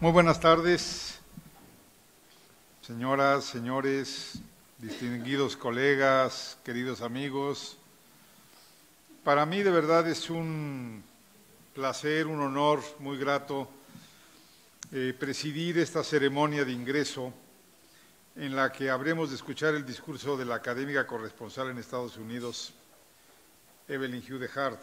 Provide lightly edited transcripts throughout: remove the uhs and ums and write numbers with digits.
Muy buenas tardes, señoras, señores, distinguidos colegas, queridos amigos. Para mí de verdad es un placer, un honor muy grato presidir esta ceremonia de ingreso en la que habremos de escuchar el discurso de la académica corresponsal en Estados Unidos, Evelyn Hugh de Hart.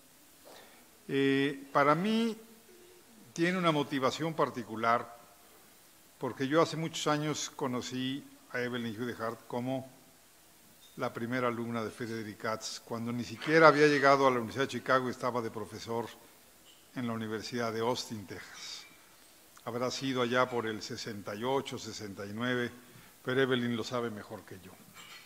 Para mí tiene una motivación particular porque yo hace muchos años conocí a Evelyn Hugh de Hart como la primera alumna de Frederick Katz, cuando ni siquiera había llegado a la Universidad de Chicago y estaba de profesor en la Universidad de Austin, Texas. Habrá sido allá por el 68, 69, pero Evelyn lo sabe mejor que yo.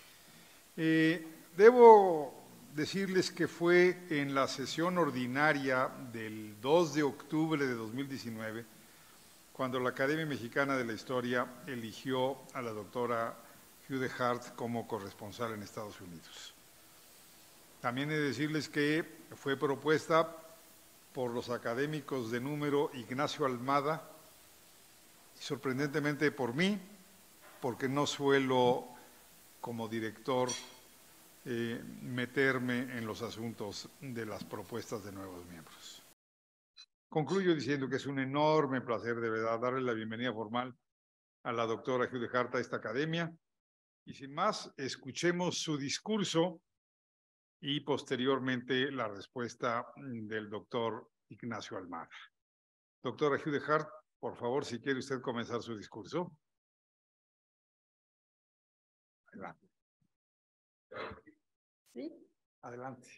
Debo decirles que fue en la sesión ordinaria del 2 de octubre de 2019, cuando la Academia Mexicana de la Historia eligió a la doctora Hugh de Hart como corresponsal en Estados Unidos. También he de decirles que fue propuesta por los académicos de número Ignacio Almada, y sorprendentemente por mí, porque no suelo, como director, meterme en los asuntos de las propuestas de nuevos miembros. Concluyo diciendo que es un enorme placer, de verdad, darle la bienvenida formal a la doctora Hugh de Hart a esta academia. Y sin más, escuchemos su discurso y posteriormente la respuesta del doctor Ignacio Almada. Doctora Hugh de Hart, por favor, si quiere usted comenzar su discurso. Adelante. ¿Sí? Adelante.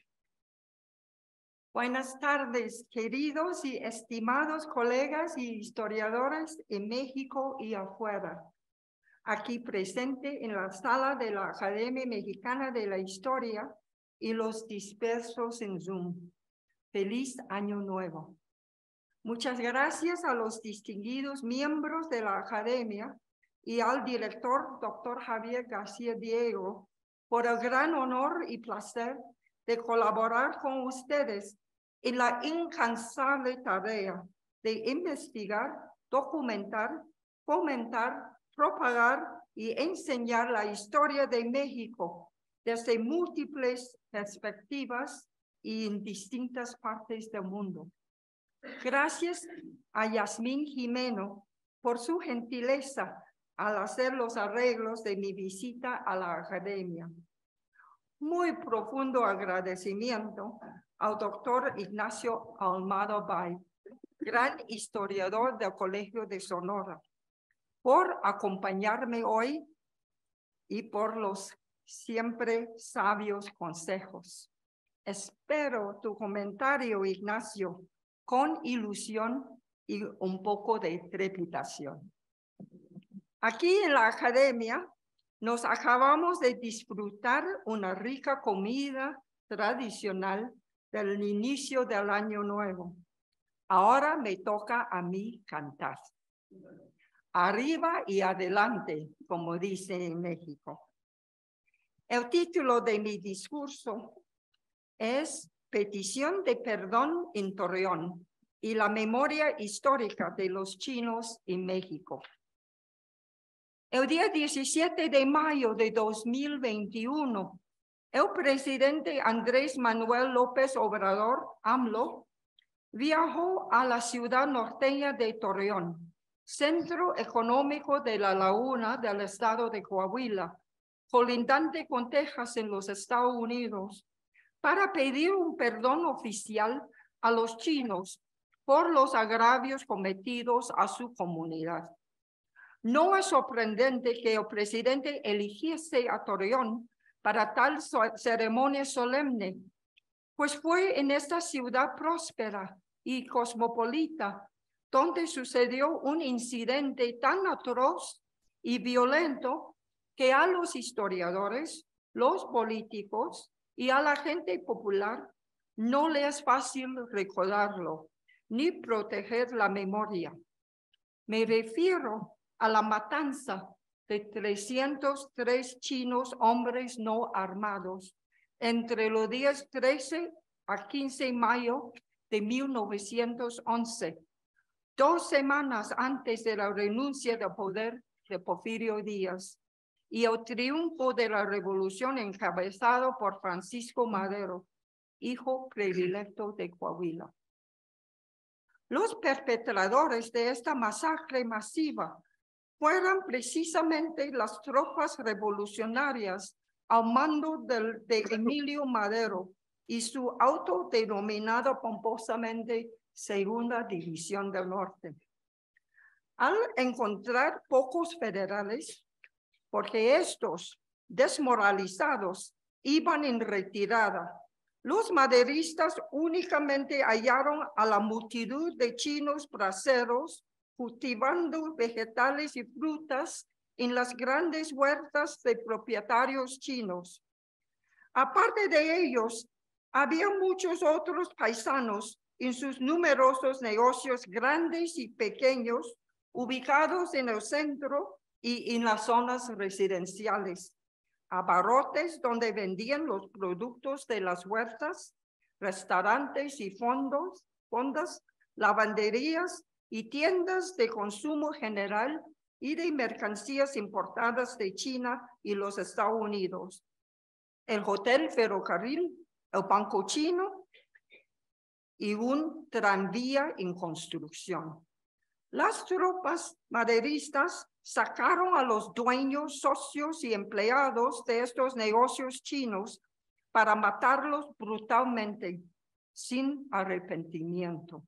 Buenas tardes, queridos y estimados colegas y historiadores en México y afuera. Aquí presente en la sala de la Academia Mexicana de la Historia y los dispersos en Zoom. Feliz Año Nuevo. Muchas gracias a los distinguidos miembros de la Academia y al director, doctor Javier García Diego, por el gran honor y placer de colaborar con ustedes en la incansable tarea de investigar, documentar, fomentar, propagar y enseñar la historia de México desde múltiples perspectivas y en distintas partes del mundo. Gracias a Yasmín Jimeno por su gentileza al hacer los arreglos de mi visita a la academia. Muy profundo agradecimiento al doctor Ignacio Almada Bay, gran historiador del Colegio de Sonora, por acompañarme hoy y por los siempre sabios consejos. Espero tu comentario, Ignacio, con ilusión y un poco de trepidación. Aquí en la academia nos acabamos de disfrutar una rica comida tradicional del inicio del año nuevo. Ahora me toca a mí cantar. Arriba y adelante, como dice en México. El título de mi discurso es Petición de Perdón en Torreón y la memoria histórica de los chinos en México. El día 17 de mayo de 2021, el presidente Andrés Manuel López Obrador, AMLO, viajó a la ciudad norteña de Torreón, centro económico de la laguna del estado de Coahuila, colindante con Texas en los Estados Unidos, para pedir un perdón oficial a los chinos por los agravios cometidos a su comunidad. No es sorprendente que el presidente eligiese a Torreón para tal ceremonia solemne, pues fue en esta ciudad próspera y cosmopolita donde sucedió un incidente tan atroz y violento que a los historiadores, los políticos y a la gente popular no le es fácil recordarlo ni proteger la memoria. Me refiero a la matanza de 303 chinos hombres no armados entre los días 13 a 15 de mayo de 1911, 2 semanas antes de la renuncia del poder de Porfirio Díaz y el triunfo de la revolución encabezado por Francisco Madero, hijo predilecto de Coahuila. Los perpetradores de esta masacre masiva fueron precisamente las tropas revolucionarias al mando de Emilio Madero y su autodenominada pomposamente Segunda División del Norte. Al encontrar pocos federales, porque estos desmoralizados iban en retirada, los maderistas únicamente hallaron a la multitud de chinos braceros cultivando vegetales y frutas en las grandes huertas de propietarios chinos. Aparte de ellos, había muchos otros paisanos en sus numerosos negocios grandes y pequeños ubicados en el centro y en las zonas residenciales. Abarrotes donde vendían los productos de las huertas, restaurantes y fondas, lavanderías y tiendas de consumo general y de mercancías importadas de China y los Estados Unidos. El Hotel Ferrocarril, el Banco Chino y un tranvía en construcción. Las tropas maderistas sacaron a los dueños, socios y empleados de estos negocios chinos para matarlos brutalmente, sin arrepentimiento.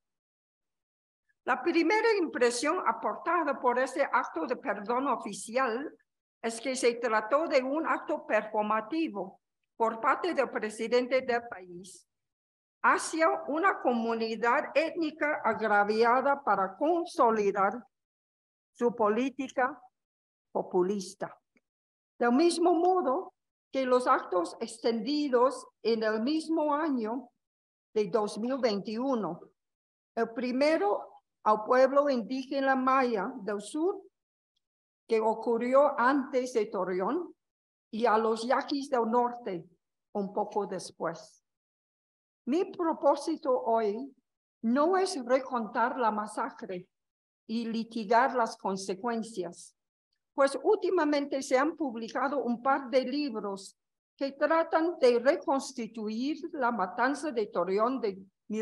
La primera impresión aportada por este acto de perdón oficial es que se trató de un acto performativo por parte del presidente del país hacia una comunidad étnica agraviada para consolidar su política populista. Del mismo modo que los actos extendidos en el mismo año de 2021, el primero al pueblo indígena maya del sur, que ocurrió antes de Torreón, y a los yaquis del norte, un poco después. Mi propósito hoy no es recontar la masacre y litigar las consecuencias, pues últimamente se han publicado un par de libros que tratan de reconstituir la matanza de Torreón de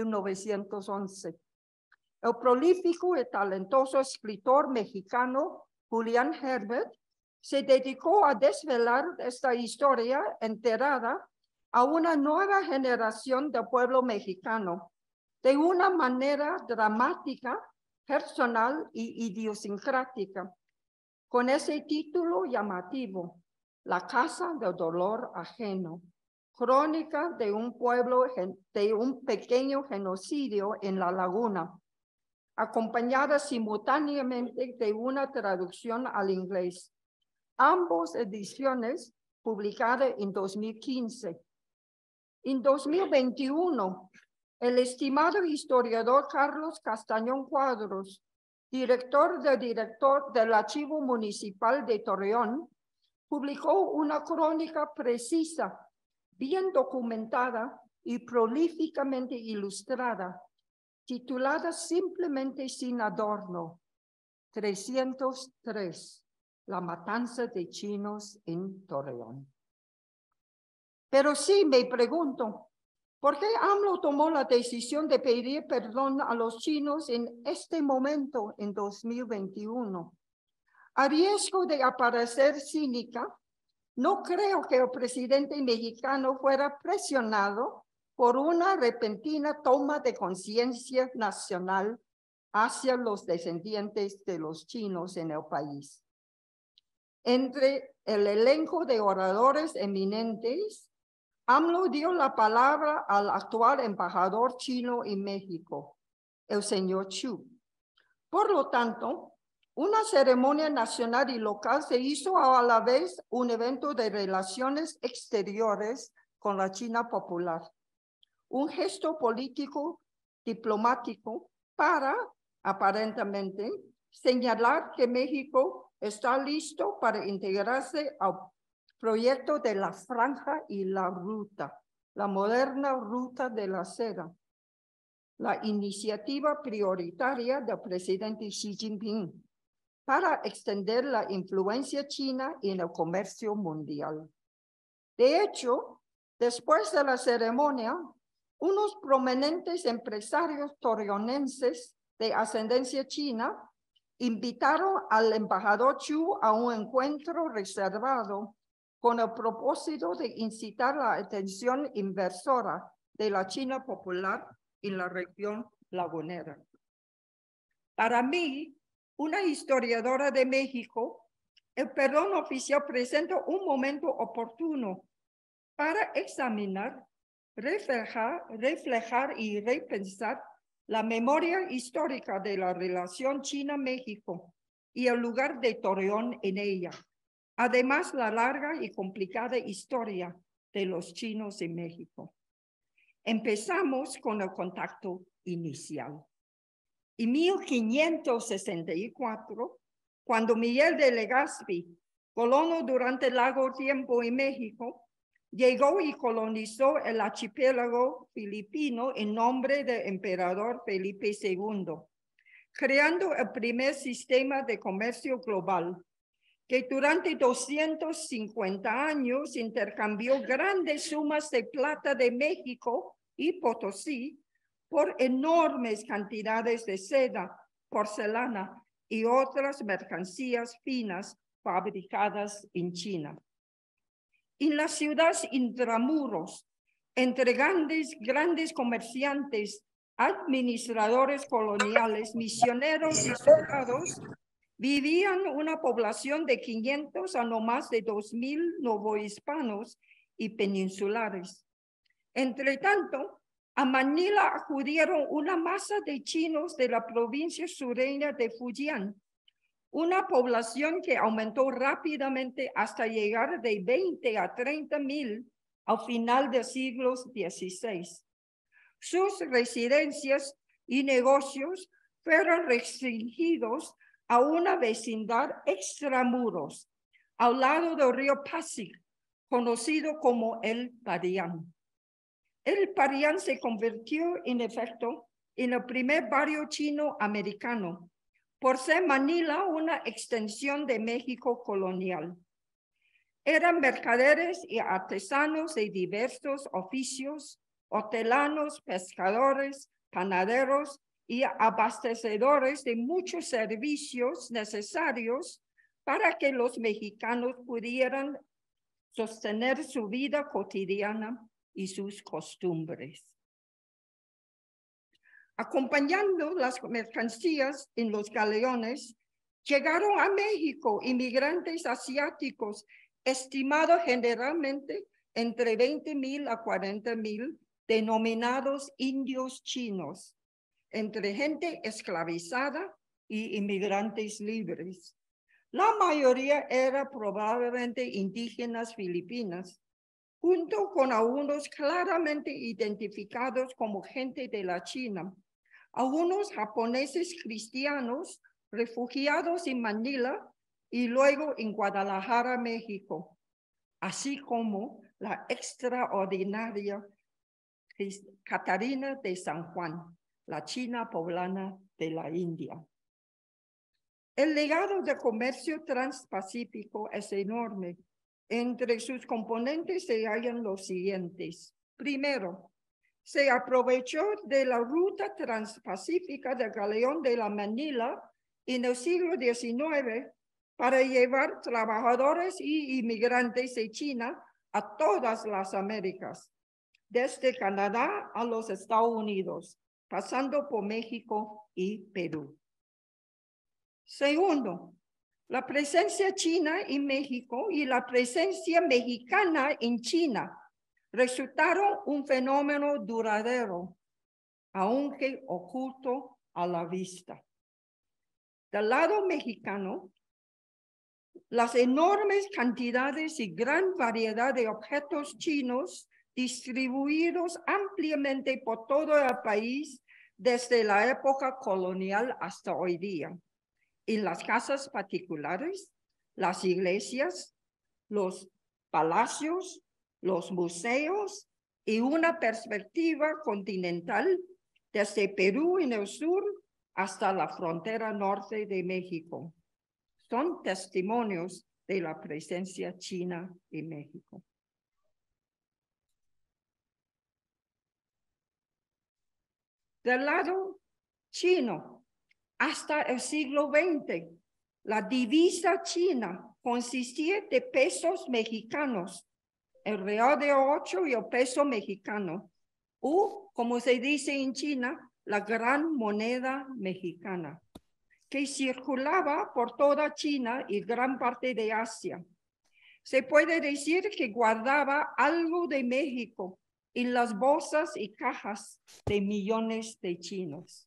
1911. El prolífico y talentoso escritor mexicano Julián Herbert se dedicó a desvelar esta historia enterada a una nueva generación del pueblo mexicano de una manera dramática, personal y idiosincrática, con ese título llamativo, La Casa del Dolor Ajeno, crónica de un pueblo, de un pequeño genocidio en La Laguna, acompañada simultáneamente de una traducción al inglés. Ambas ediciones publicadas en 2015. En 2021, el estimado historiador Carlos Castañón Cuadros, director del Archivo Municipal de Torreón, publicó una crónica precisa, bien documentada y prolíficamente ilustrada, titulada simplemente sin adorno, 303, la matanza de chinos en Torreón. Pero sí me pregunto, ¿por qué AMLO tomó la decisión de pedir perdón a los chinos en este momento, en 2021? A riesgo de aparecer cínica, no creo que el presidente mexicano fuera presionado por una repentina toma de conciencia nacional hacia los descendientes de los chinos en el país. Entre el elenco de oradores eminentes, AMLO dio la palabra al actual embajador chino en México, el señor Chu. Por lo tanto, una ceremonia nacional y local se hizo a la vez un evento de relaciones exteriores con la China popular. Un gesto político diplomático para, aparentemente, señalar que México está listo para integrarse al proyecto de la Franja y la Ruta, la moderna Ruta de la Seda. la iniciativa prioritaria del presidente Xi Jinping para extender la influencia china en el comercio mundial. De hecho, después de la ceremonia, unos prominentes empresarios torreonenses de ascendencia china invitaron al embajador Chu a un encuentro reservado con el propósito de incitar la atención inversora de la China popular en la región lagunera. Para mí, una historiadora de México, el perdón oficial presenta un momento oportuno para examinar, reflejar y repensar la memoria histórica de la relación China-México y el lugar de Torreón en ella. Además, la larga y complicada historia de los chinos en México. Empezamos con el contacto inicial. En 1564, cuando Miguel de Legazpi, colono durante largo tiempo en México, llegó y colonizó el archipiélago filipino en nombre del emperador Felipe II, creando el primer sistema de comercio global, que durante 250 años intercambió grandes sumas de plata de México y Potosí por enormes cantidades de seda, porcelana y otras mercancías finas fabricadas en China. En las ciudades intramuros, entre grandes comerciantes, administradores coloniales, misioneros y soldados, vivían una población de 500 a no más de 2,000 novohispanos y peninsulares. Entre tanto, a Manila acudieron una masa de chinos de la provincia sureña de Fujian, una población que aumentó rápidamente hasta llegar de 20 a 30,000 al final del siglo XVI. Sus residencias y negocios fueron restringidos a una vecindad extramuros, al lado del río Pasig, conocido como el Parián. El Parián se convirtió, en efecto, en el primer barrio chino americano, por ser Manila una extensión de México colonial. Eran mercaderes y artesanos de diversos oficios, hortelanos, pescadores, panaderos y abastecedores de muchos servicios necesarios para que los mexicanos pudieran sostener su vida cotidiana y sus costumbres. Acompañando las mercancías en los galeones, llegaron a México inmigrantes asiáticos, estimados generalmente entre 20,000 a 40,000, denominados indios chinos, entre gente esclavizada y inmigrantes libres. La mayoría eran probablemente indígenas filipinas, junto con algunos claramente identificados como gente de la China, algunos japoneses cristianos refugiados en Manila y luego en Guadalajara, México, así como la extraordinaria Catarina de San Juan, la china poblana de la India. El legado del comercio transpacífico es enorme. Entre sus componentes se hallan los siguientes. Primero, se aprovechó de la ruta transpacífica del galeón de la Manila en el siglo XIX para llevar trabajadores y inmigrantes de China a todas las Américas, desde Canadá a los Estados Unidos, pasando por México y Perú. Segundo, la presencia china en México y la presencia mexicana en China resultaron un fenómeno duradero, aunque oculto a la vista. Del lado mexicano, las enormes cantidades y gran variedad de objetos chinos distribuidos ampliamente por todo el país desde la época colonial hasta hoy día. En las casas particulares, las iglesias, los palacios, los museos y una perspectiva continental desde Perú en el sur hasta la frontera norte de México. Son testimonios de la presencia china en México. Del lado chino, hasta el siglo XX, la divisa china consistía de pesos mexicanos, el real de 8 y el peso mexicano, o como se dice en China, la gran moneda mexicana, que circulaba por toda China y gran parte de Asia. Se puede decir que guardaba algo de México en las bolsas y cajas de millones de chinos.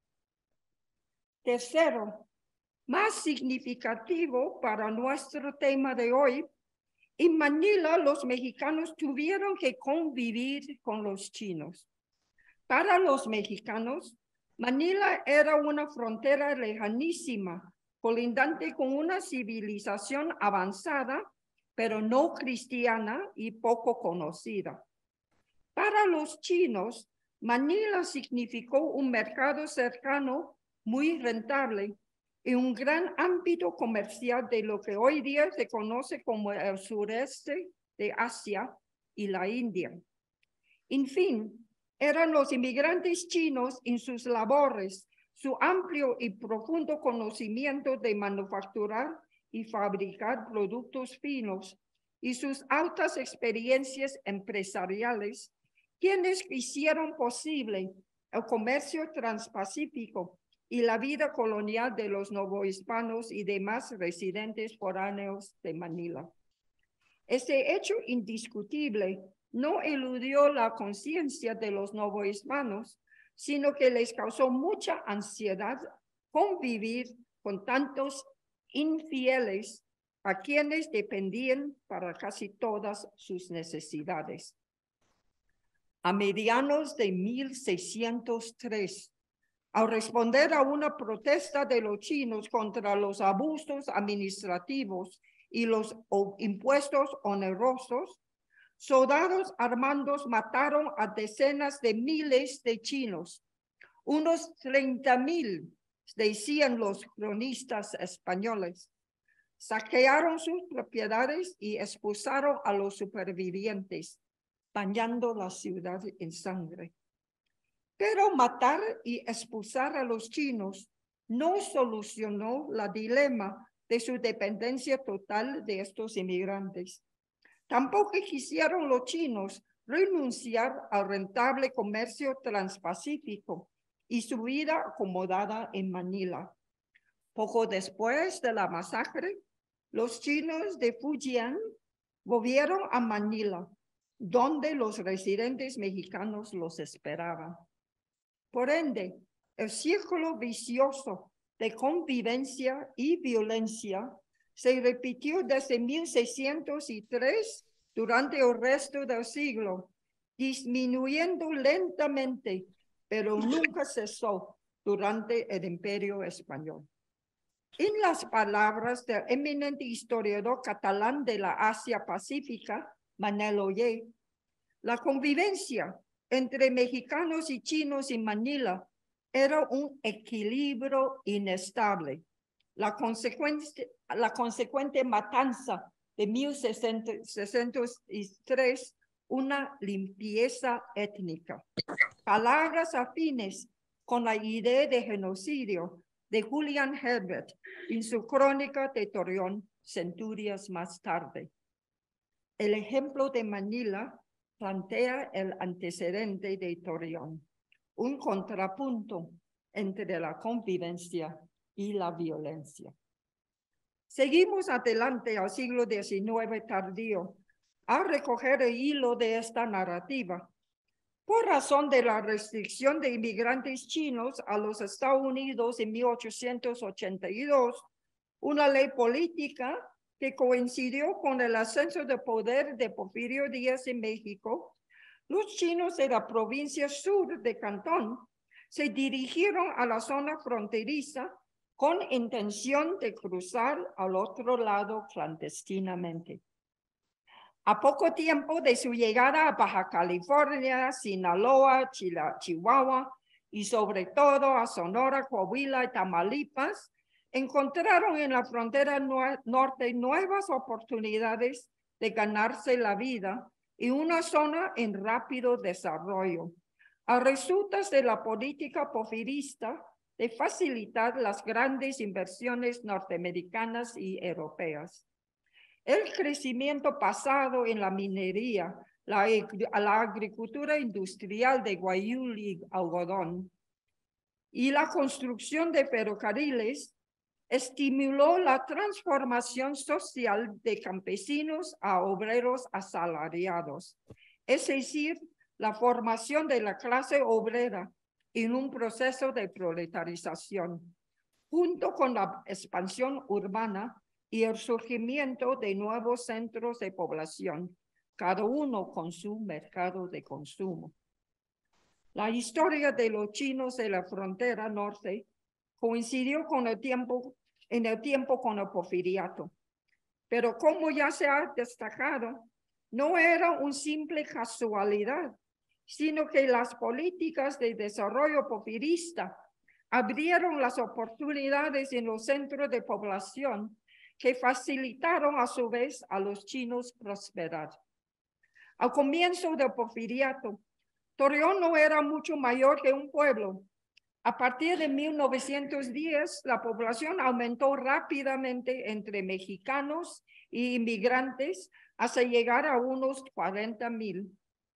Tercero, más significativo para nuestro tema de hoy, en Manila los mexicanos tuvieron que convivir con los chinos. Para los mexicanos, Manila era una frontera lejanísima, colindante con una civilización avanzada, pero no cristiana y poco conocida. Para los chinos, Manila significó un mercado cercano muy rentable y un gran ámbito comercial de lo que hoy día se conoce como el sureste de Asia y la India. En fin, eran los inmigrantes chinos en sus labores, su amplio y profundo conocimiento de manufacturar y fabricar productos finos y sus altas experiencias empresariales, quienes hicieron posible el comercio transpacífico y la vida colonial de los novohispanos y demás residentes foráneos de Manila. Este hecho indiscutible no eludió la conciencia de los novohispanos, sino que les causó mucha ansiedad convivir con tantos infieles a quienes dependían para casi todas sus necesidades. A medianos de 1603, al responder a una protesta de los chinos contra los abusos administrativos y los impuestos onerosos, soldados armados mataron a decenas de miles de chinos. Unos 30,000, decían los cronistas españoles. Saquearon sus propiedades y expulsaron a los supervivientes, bañando la ciudad en sangre. Pero matar y expulsar a los chinos no solucionó la dilema de su dependencia total de estos inmigrantes. Tampoco quisieron los chinos renunciar al rentable comercio transpacífico y su vida acomodada en Manila. Poco después de la masacre, los chinos de Fujian volvieron a Manila, donde los residentes mexicanos los esperaban. Por ende, el círculo vicioso de convivencia y violencia se repitió desde 1603 durante el resto del siglo, disminuyendo lentamente, pero nunca cesó durante el Imperio Español. En las palabras del eminente historiador catalán de la Asia Pacífica, Manel Oller, la convivencia entre mexicanos y chinos en Manila era un equilibrio inestable. La consecuente matanza de 1603, una limpieza étnica. Palabras afines con la idea de genocidio de Julian Herbert en su crónica de Torreón, centurias más tarde. El ejemplo de Manila plantea el antecedente de Torreón, un contrapunto entre la convivencia y la violencia. Seguimos adelante al siglo XIX tardío a recoger el hilo de esta narrativa. Por razón de la restricción de inmigrantes chinos a los Estados Unidos en 1882, una ley política que coincidió con el ascenso de poder de Porfirio Díaz en México, los chinos de la provincia sur de Cantón se dirigieron a la zona fronteriza con intención de cruzar al otro lado clandestinamente. A poco tiempo de su llegada a Baja California, Sinaloa, Chihuahua y sobre todo a Sonora, Coahuila y Tamaulipas, encontraron en la frontera norte nuevas oportunidades de ganarse la vida y una zona en rápido desarrollo, a resultas de la política porfirista de facilitar las grandes inversiones norteamericanas y europeas. El crecimiento pasado en la minería, la agricultura industrial de guayú y algodón y la construcción de ferrocarriles estimuló la transformación social de campesinos a obreros asalariados, es decir, la formación de la clase obrera en un proceso de proletarización, junto con la expansión urbana y el surgimiento de nuevos centros de población, cada uno con su mercado de consumo. La historia de los chinos de la frontera norte coincidió con en el tiempo con el porfiriato, pero como ya se ha destacado, no era una simple casualidad, sino que las políticas de desarrollo porfirista abrieron las oportunidades en los centros de población que facilitaron a su vez a los chinos prosperar. Al comienzo del porfiriato, Torreón no era mucho mayor que un pueblo. A partir de 1910, la población aumentó rápidamente entre mexicanos e inmigrantes hasta llegar a unos 40,000.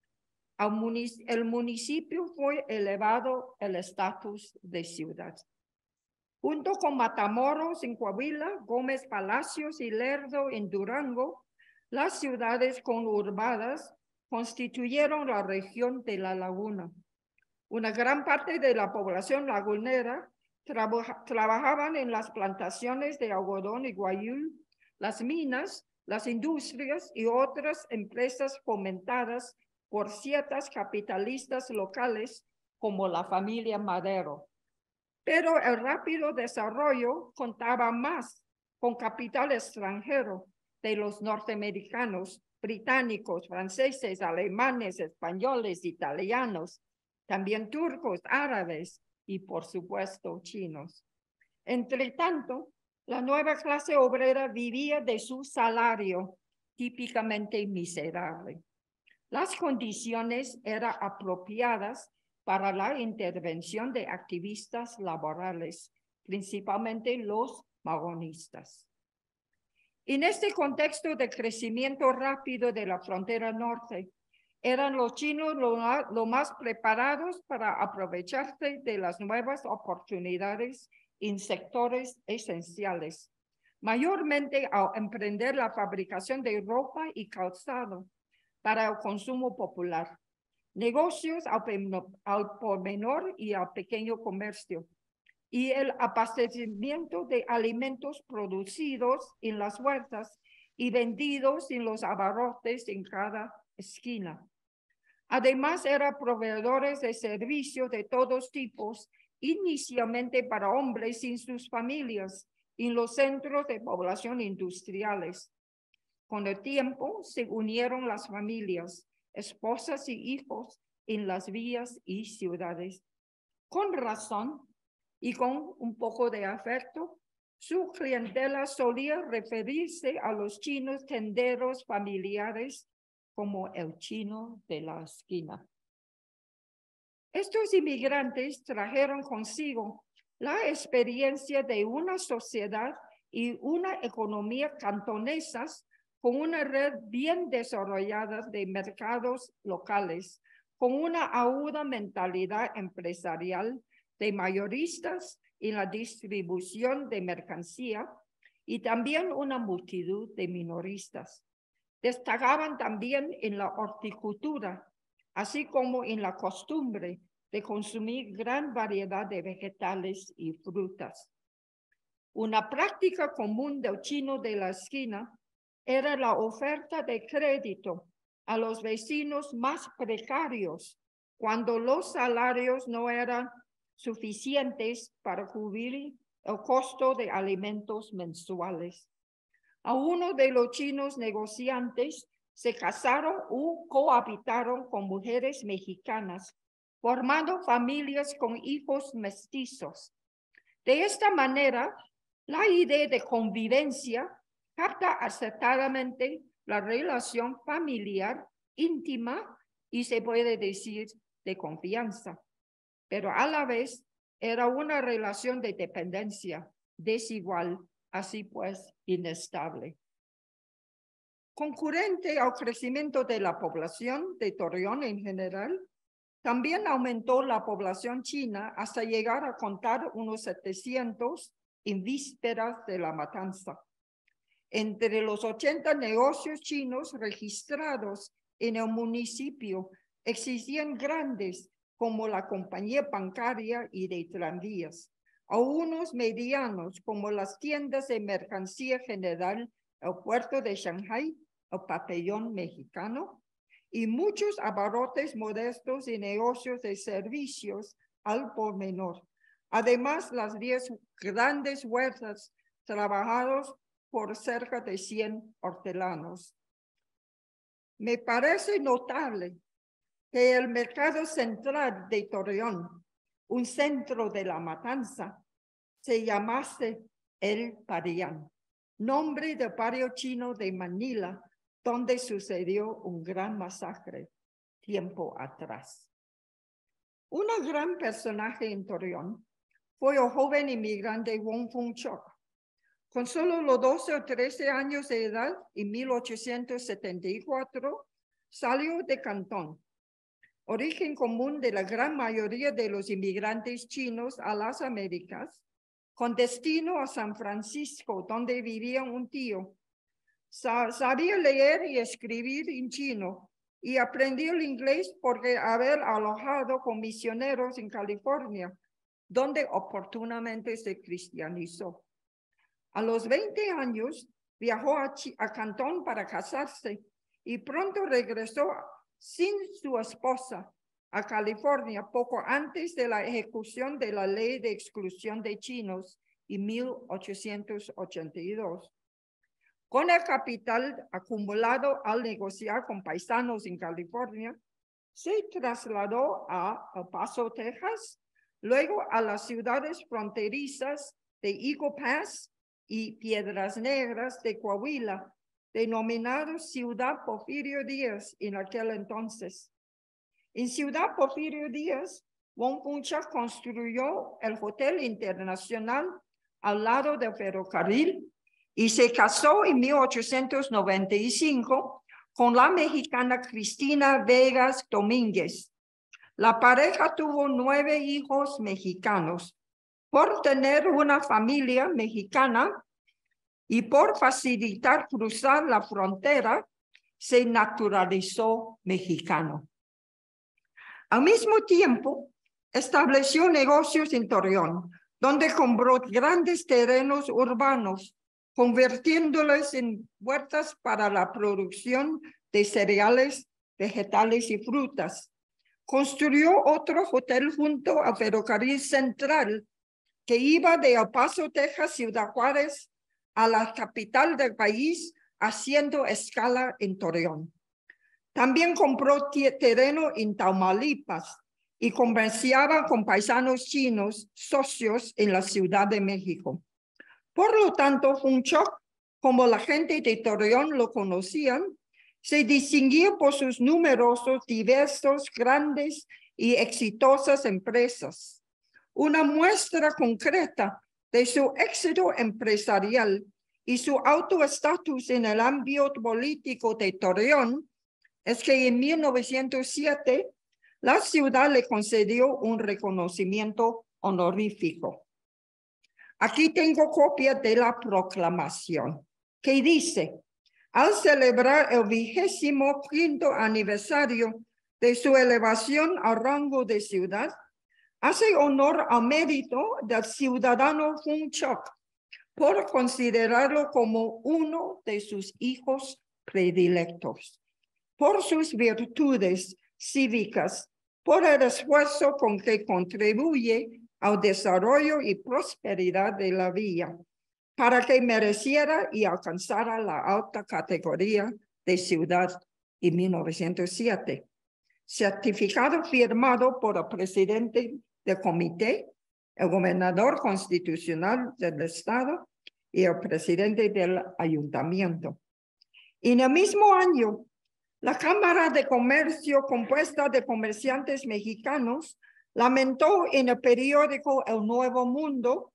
El municipio fue elevado el estatus de ciudad. Junto con Matamoros en Coahuila, Gómez Palacios y Lerdo en Durango, las ciudades conurbadas constituyeron la región de la Laguna. Una gran parte de la población lagunera trabajaban en las plantaciones de algodón y guayú, las minas, las industrias y otras empresas fomentadas por ciertas capitalistas locales como la familia Madero. Pero el rápido desarrollo contaba más con capital extranjero de los norteamericanos, británicos, franceses, alemanes, españoles, italianos, también turcos, árabes y, por supuesto, chinos. Entre tanto, la nueva clase obrera vivía de su salario, típicamente miserable. Las condiciones eran apropiadas para la intervención de activistas laborales, principalmente los magonistas. En este contexto de crecimiento rápido de la frontera norte, eran los chinos lo más preparados para aprovecharse de las nuevas oportunidades en sectores esenciales, mayormente al emprender la fabricación de ropa y calzado para el consumo popular, negocios al por menor y al pequeño comercio, y el abastecimiento de alimentos producidos en las huertas y vendidos en los abarrotes en cada esquina. Además, eran proveedores de servicios de todos tipos, inicialmente para hombres sin sus familias, en los centros de población industriales. Con el tiempo se unieron las familias, esposas y hijos en las villas y ciudades. Con razón y con un poco de afecto, su clientela solía referirse a los chinos tenderos familiares como el chino de la esquina. Estos inmigrantes trajeron consigo la experiencia de una sociedad y una economía cantonesas con una red bien desarrollada de mercados locales, con una aguda mentalidad empresarial de mayoristas en la distribución de mercancía y también una multitud de minoristas. Destacaban también en la horticultura, así como en la costumbre de consumir gran variedad de vegetales y frutas. Una práctica común del chino de la esquina era la oferta de crédito a los vecinos más precarios cuando los salarios no eran suficientes para cubrir el costo de alimentos mensuales. Algunos de los chinos negociantes se casaron o cohabitaron con mujeres mexicanas, formando familias con hijos mestizos. De esta manera, la idea de convivencia capta acertadamente la relación familiar íntima y se puede decir de confianza, pero a la vez era una relación de dependencia desigual, así pues inestable. Concurrente al crecimiento de la población de Torreón en general, también aumentó la población china hasta llegar a contar unos 700 en vísperas de la matanza. Entre los 80 negocios chinos registrados en el municipio, existían grandes como la compañía bancaria y de tranvías, a unos medianos como las tiendas de mercancía general, el puerto de Shanghái, el pabellón mexicano, y muchos abarrotes modestos y negocios de servicios al por menor. Además, las 10 grandes huertas trabajados por cerca de 100 hortelanos. Me parece notable que el mercado central de Torreón, un centro de la matanza, se llamase El Parián, nombre del barrio chino de Manila, donde sucedió un gran masacre tiempo atrás. Una gran personaje en Torreón fue el joven inmigrante Wong Fung Chok. Con solo los 12 o 13 años de edad, en 1874, salió de Cantón, origen común de la gran mayoría de los inmigrantes chinos a las Américas, con destino a San Francisco, donde vivía un tío. Sabía leer y escribir en chino y aprendió el inglés porque haber alojado con misioneros en California, donde oportunamente se cristianizó. A los 20 años viajó a Cantón para casarse y pronto regresó sin su esposa a California poco antes de la ejecución de la ley de exclusión de chinos en 1882. Con el capital acumulado al negociar con paisanos en California, se trasladó a El Paso, Texas, luego a las ciudades fronterizas de Eagle Pass y Piedras Negras de Coahuila, denominado Ciudad Porfirio Díaz en aquel entonces. En Ciudad Porfirio Díaz, Wong Fung Chok construyó el Hotel Internacional al lado del ferrocarril y se casó en 1895 con la mexicana Cristina Vegas Domínguez. La pareja tuvo 9 hijos mexicanos. Por tener una familia mexicana y por facilitar cruzar la frontera, se naturalizó mexicano. Al mismo tiempo, estableció negocios en Torreón, donde compró grandes terrenos urbanos, convirtiéndolos en huertas para la producción de cereales, vegetales y frutas. Construyó otro hotel junto al ferrocarril central que iba de El Paso, Texas, Ciudad Juárez, a la capital del país, haciendo escala en Torreón. También compró terreno en Tamaulipas y comerciaba con paisanos chinos, socios en la Ciudad de México. Por lo tanto, Fung Chok, como la gente de Torreón lo conocían, se distinguió por sus numerosos, diversos, grandes y exitosas empresas. Una muestra concreta de su éxito empresarial y su autoestatus en el ámbito político de Torreón es que en 1907 la ciudad le concedió un reconocimiento honorífico. Aquí tengo copia de la proclamación que dice: al celebrar el 25º aniversario de su elevación al rango de ciudad, hace honor al mérito del ciudadano Fung Chok por considerarlo como uno de sus hijos predilectos, por sus virtudes cívicas, por el esfuerzo con que contribuye al desarrollo y prosperidad de la villa, para que mereciera y alcanzara la alta categoría de ciudad en 1907. certificado firmado por el presidente del comité, el gobernador constitucional del estado y el presidente del ayuntamiento. En el mismo año, la Cámara de Comercio, compuesta de comerciantes mexicanos, lamentó en el periódico El Nuevo Mundo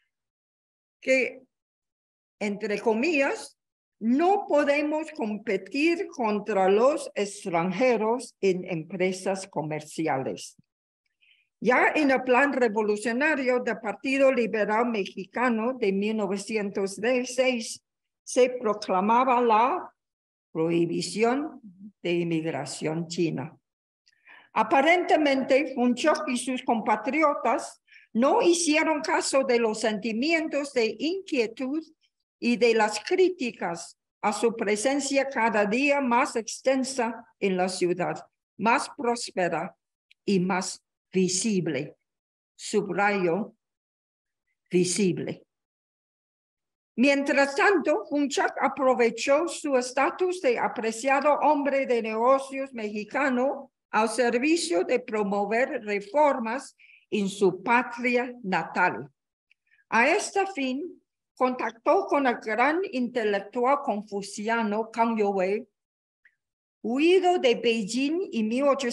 que, entre comillas, no podemos competir contra los extranjeros en empresas comerciales. Ya en el plan revolucionario del Partido Liberal Mexicano de 1916, se proclamaba la prohibición de inmigración china. Aparentemente, Fung-Chok y sus compatriotas no hicieron caso de los sentimientos de inquietud y de las críticas a su presencia cada día más extensa en la ciudad, más próspera y más visible. Subrayo, visible. Mientras tanto, Fung-Chok aprovechó su estatus de apreciado hombre de negocios mexicano al servicio de promover reformas en su patria natal. A este fin, contactó con el gran intelectual confuciano Kang Youwei, huido de Beijing en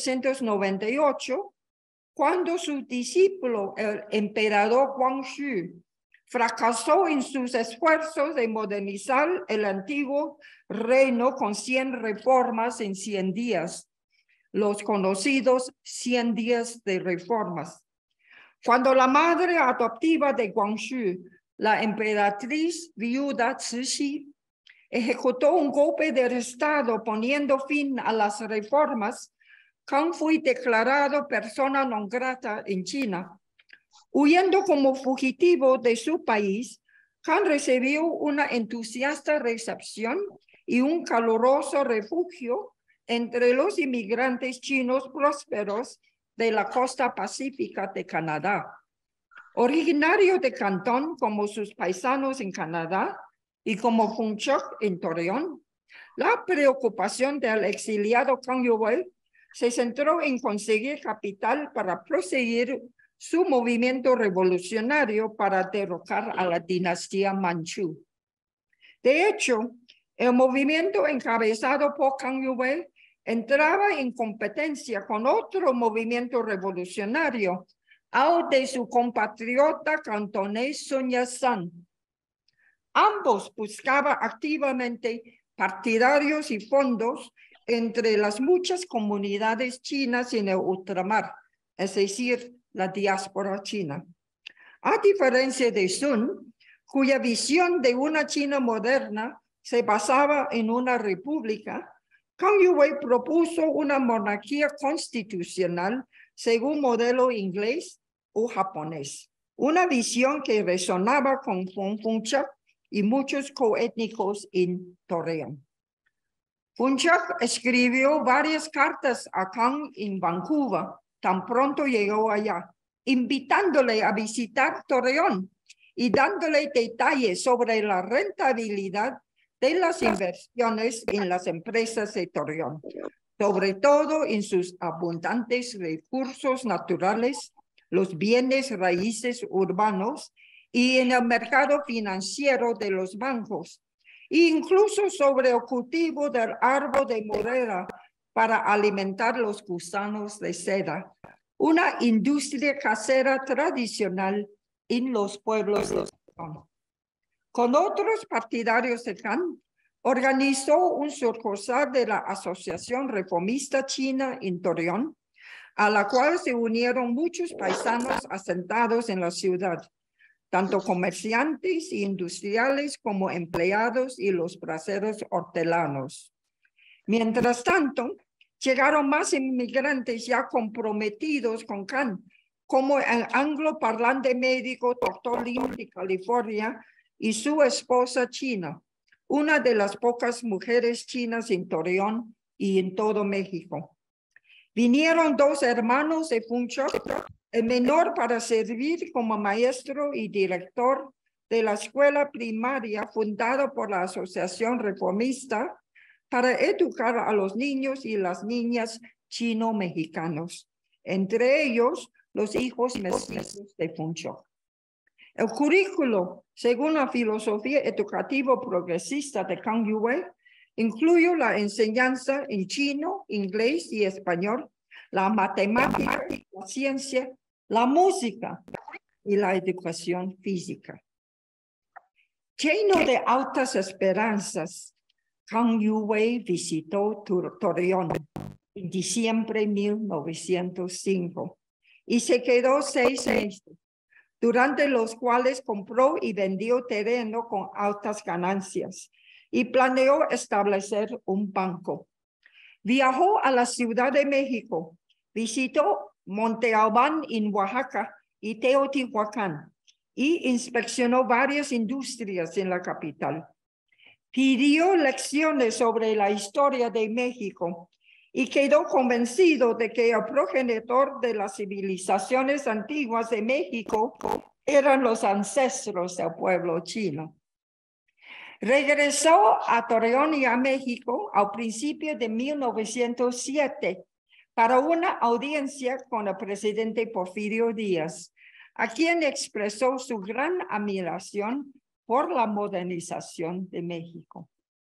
1898, cuando su discípulo, el emperador Guangxu, fracasó en sus esfuerzos de modernizar el antiguo reino con 100 reformas en 100 días, los conocidos 100 días de reformas. Cuando la madre adoptiva de Guangxu, la emperatriz viuda Cixi, ejecutó un golpe de estado poniendo fin a las reformas, Kang fue declarado persona non grata en China. Huyendo como fugitivo de su país, Kang recibió una entusiasta recepción y un caluroso refugio entre los inmigrantes chinos prósperos de la costa pacífica de Canadá. Originario de Cantón como sus paisanos en Canadá y como Fung-Chok en Torreón, la preocupación del exiliado Kang Youwei se centró en conseguir capital para proseguir su movimiento revolucionario para derrocar a la dinastía Manchú. De hecho, el movimiento encabezado por Kang Youwei entraba en competencia con otro movimiento revolucionario, al de su compatriota cantonés Sun Yat-sen. Ambos buscaban activamente partidarios y fondos entre las muchas comunidades chinas en el ultramar, es decir, la diáspora china. A diferencia de Sun, cuya visión de una China moderna se basaba en una república, Kang Youwei propuso una monarquía constitucional según modelo inglés o japonés, una visión que resonaba con Fung-Chok y muchos coétnicos en Torreón. Fung-Chok escribió varias cartas a Kang en Vancouver, tan pronto llegó allá, invitándole a visitar Torreón y dándole detalles sobre la rentabilidad de las inversiones en las empresas de Torreón, sobre todo en sus abundantes recursos naturales, los bienes raíces urbanos y en el mercado financiero de los bancos, e incluso sobre el cultivo del árbol de morera para alimentar los gusanos de seda, una industria casera tradicional en los pueblos de Torreón. Con otros partidarios de Kang, organizó un sucursal de la Asociación Reformista China en Torreón, a la cual se unieron muchos paisanos asentados en la ciudad, tanto comerciantes e industriales como empleados y los braceros hortelanos. Mientras tanto, llegaron más inmigrantes ya comprometidos con Kang, como el angloparlante médico Dr. Lim de California y su esposa china, una de las pocas mujeres chinas en Torreón y en todo México. Vinieron 2 hermanos de Fung-Chok, el menor para servir como maestro y director de la escuela primaria fundada por la Asociación Reformista para educar a los niños y las niñas chino-mexicanos, entre ellos los hijos mestizos de Funchal. El currículo, según la filosofía educativa progresista de Kang Youwei, incluye la enseñanza en chino, inglés y español, la matemática, la ciencia, la música y la educación física. Lleno de altas esperanzas, Kang Youwei visitó Torreón en diciembre de 1905 y se quedó 6 meses, durante los cuales compró y vendió terreno con altas ganancias y planeó establecer un banco. Viajó a la Ciudad de México, visitó Monte Albán en Oaxaca y Teotihuacán y inspeccionó varias industrias en la capital. Pidió lecciones sobre la historia de México y quedó convencido de que el progenitor de las civilizaciones antiguas de México eran los ancestros del pueblo chino. Regresó a Torreón y a México al principio de 1907 para una audiencia con el presidente Porfirio Díaz, a quien expresó su gran admiración por la modernización de México.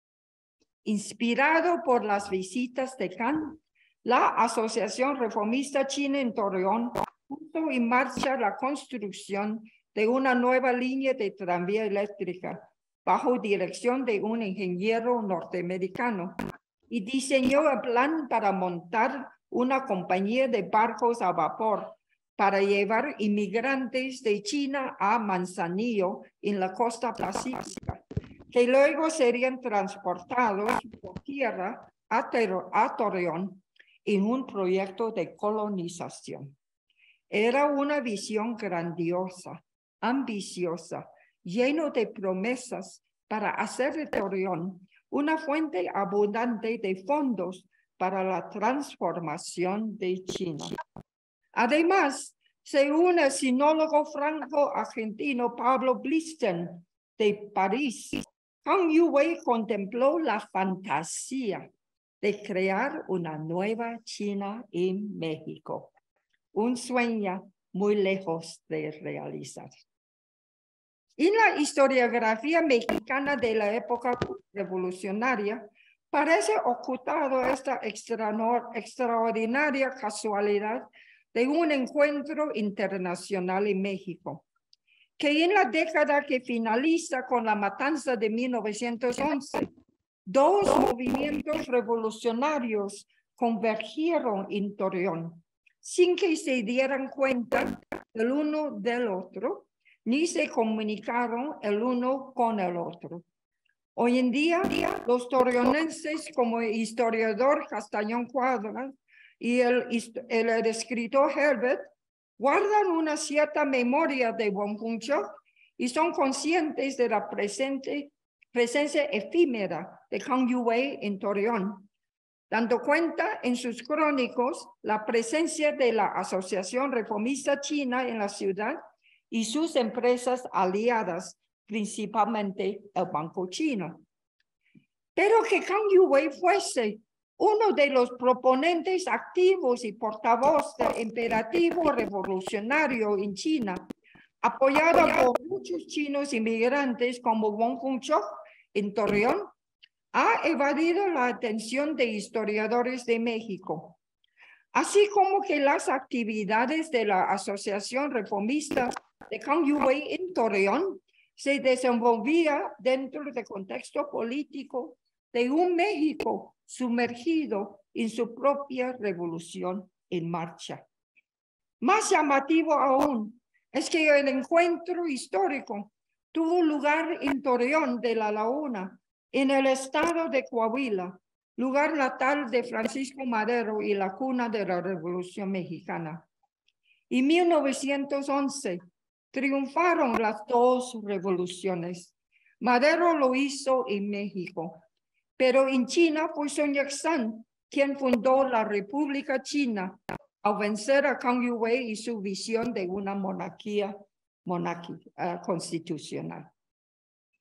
Inspirado por las visitas de Kang, la Asociación Reformista China en Torreón puso en marcha la construcción de una nueva línea de tranvía eléctrica bajo dirección de un ingeniero norteamericano y diseñó el plan para montar una compañía de barcos a vapor para llevar inmigrantes de China a Manzanillo en la costa pacífica, que luego serían transportados por tierra a Torreón en un proyecto de colonización. Era una visión grandiosa, ambiciosa, lleno de promesas para hacer de Torreón una fuente abundante de fondos para la transformación de China. Además, según el sinólogo franco-argentino Pablo Blisten de París, Kang Youwei contempló la fantasía de crear una nueva China en México, un sueño muy lejos de realizar. En la historiografía mexicana de la época revolucionaria, parece ocultado esta extraordinaria casualidad de un encuentro internacional en México, que en la década que finaliza con la matanza de 1911, dos movimientos revolucionarios convergieron en Torreón, sin que se dieran cuenta el uno del otro, ni se comunicaron el uno con el otro. Hoy en día, los torreonenses, como el historiador Castañón Cuadra y el escritor Herbert, guardan una cierta memoria de Wang Funchal y son conscientes de la presencia efímera de Kang Youwei en Torreón, dando cuenta en sus crónicos la presencia de la Asociación Reformista China en la ciudad y sus empresas aliadas, principalmente el Banco Chino. Pero que Kang Youwei fuese uno de los proponentes activos y portavoz del imperativo revolucionario en China, apoyado por muchos chinos inmigrantes como Wang Funchal en Torreón, ha evadido la atención de historiadores de México, así como que las actividades de la Asociación Reformista de Kang Youwei en Torreón se desenvolvía dentro del contexto político de un México sumergido en su propia revolución en marcha. Más llamativo aún es que el encuentro histórico tuvo lugar en Torreón de la Laguna, en el estado de Coahuila, lugar natal de Francisco Madero y la cuna de la Revolución Mexicana. En 1911 triunfaron las dos revoluciones. Madero lo hizo en México, pero en China fue Sun Yat-sen quien fundó la República China al vencer a Kang Youwei y su visión de una monarquía constitucional.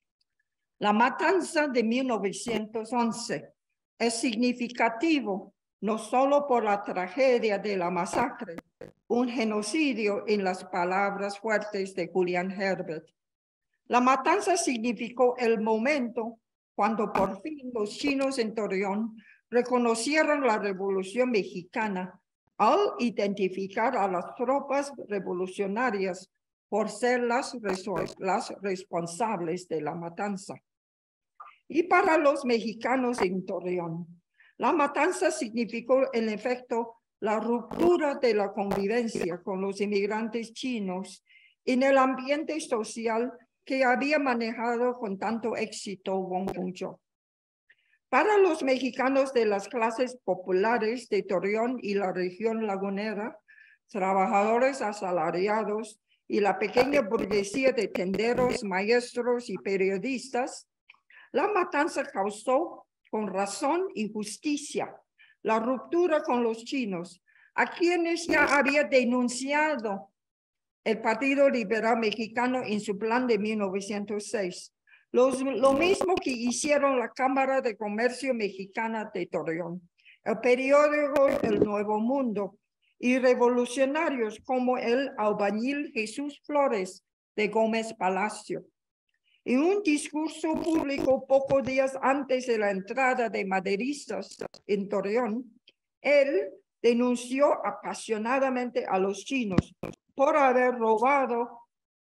La matanza de 1911 es significativo no solo por la tragedia de la masacre, un genocidio en las palabras fuertes de Julian Herbert. La matanza significó el momento cuando por fin los chinos en Torreón reconocieron la Revolución Mexicana al identificar a las tropas revolucionarias por ser las responsables de la matanza. Y para los mexicanos en Torreón, la matanza significó en efecto la ruptura de la convivencia con los inmigrantes chinos en el ambiente social que había manejado con tanto éxito Wong Fung-cho. Para los mexicanos de las clases populares de Torreón y la región lagunera, trabajadores asalariados y la pequeña burguesía de tenderos, maestros y periodistas, la matanza causó con razón y justicia la ruptura con los chinos, a quienes ya había denunciado el Partido Liberal Mexicano en su plan de 1906. Lo mismo que hicieron la Cámara de Comercio Mexicana de Torreón, el periódico El Nuevo Mundo y revolucionarios como el albañil Jesús Flores de Gómez Palacio. En un discurso público pocos días antes de la entrada de maderistas en Torreón, él denunció apasionadamente a los chinos por haber robado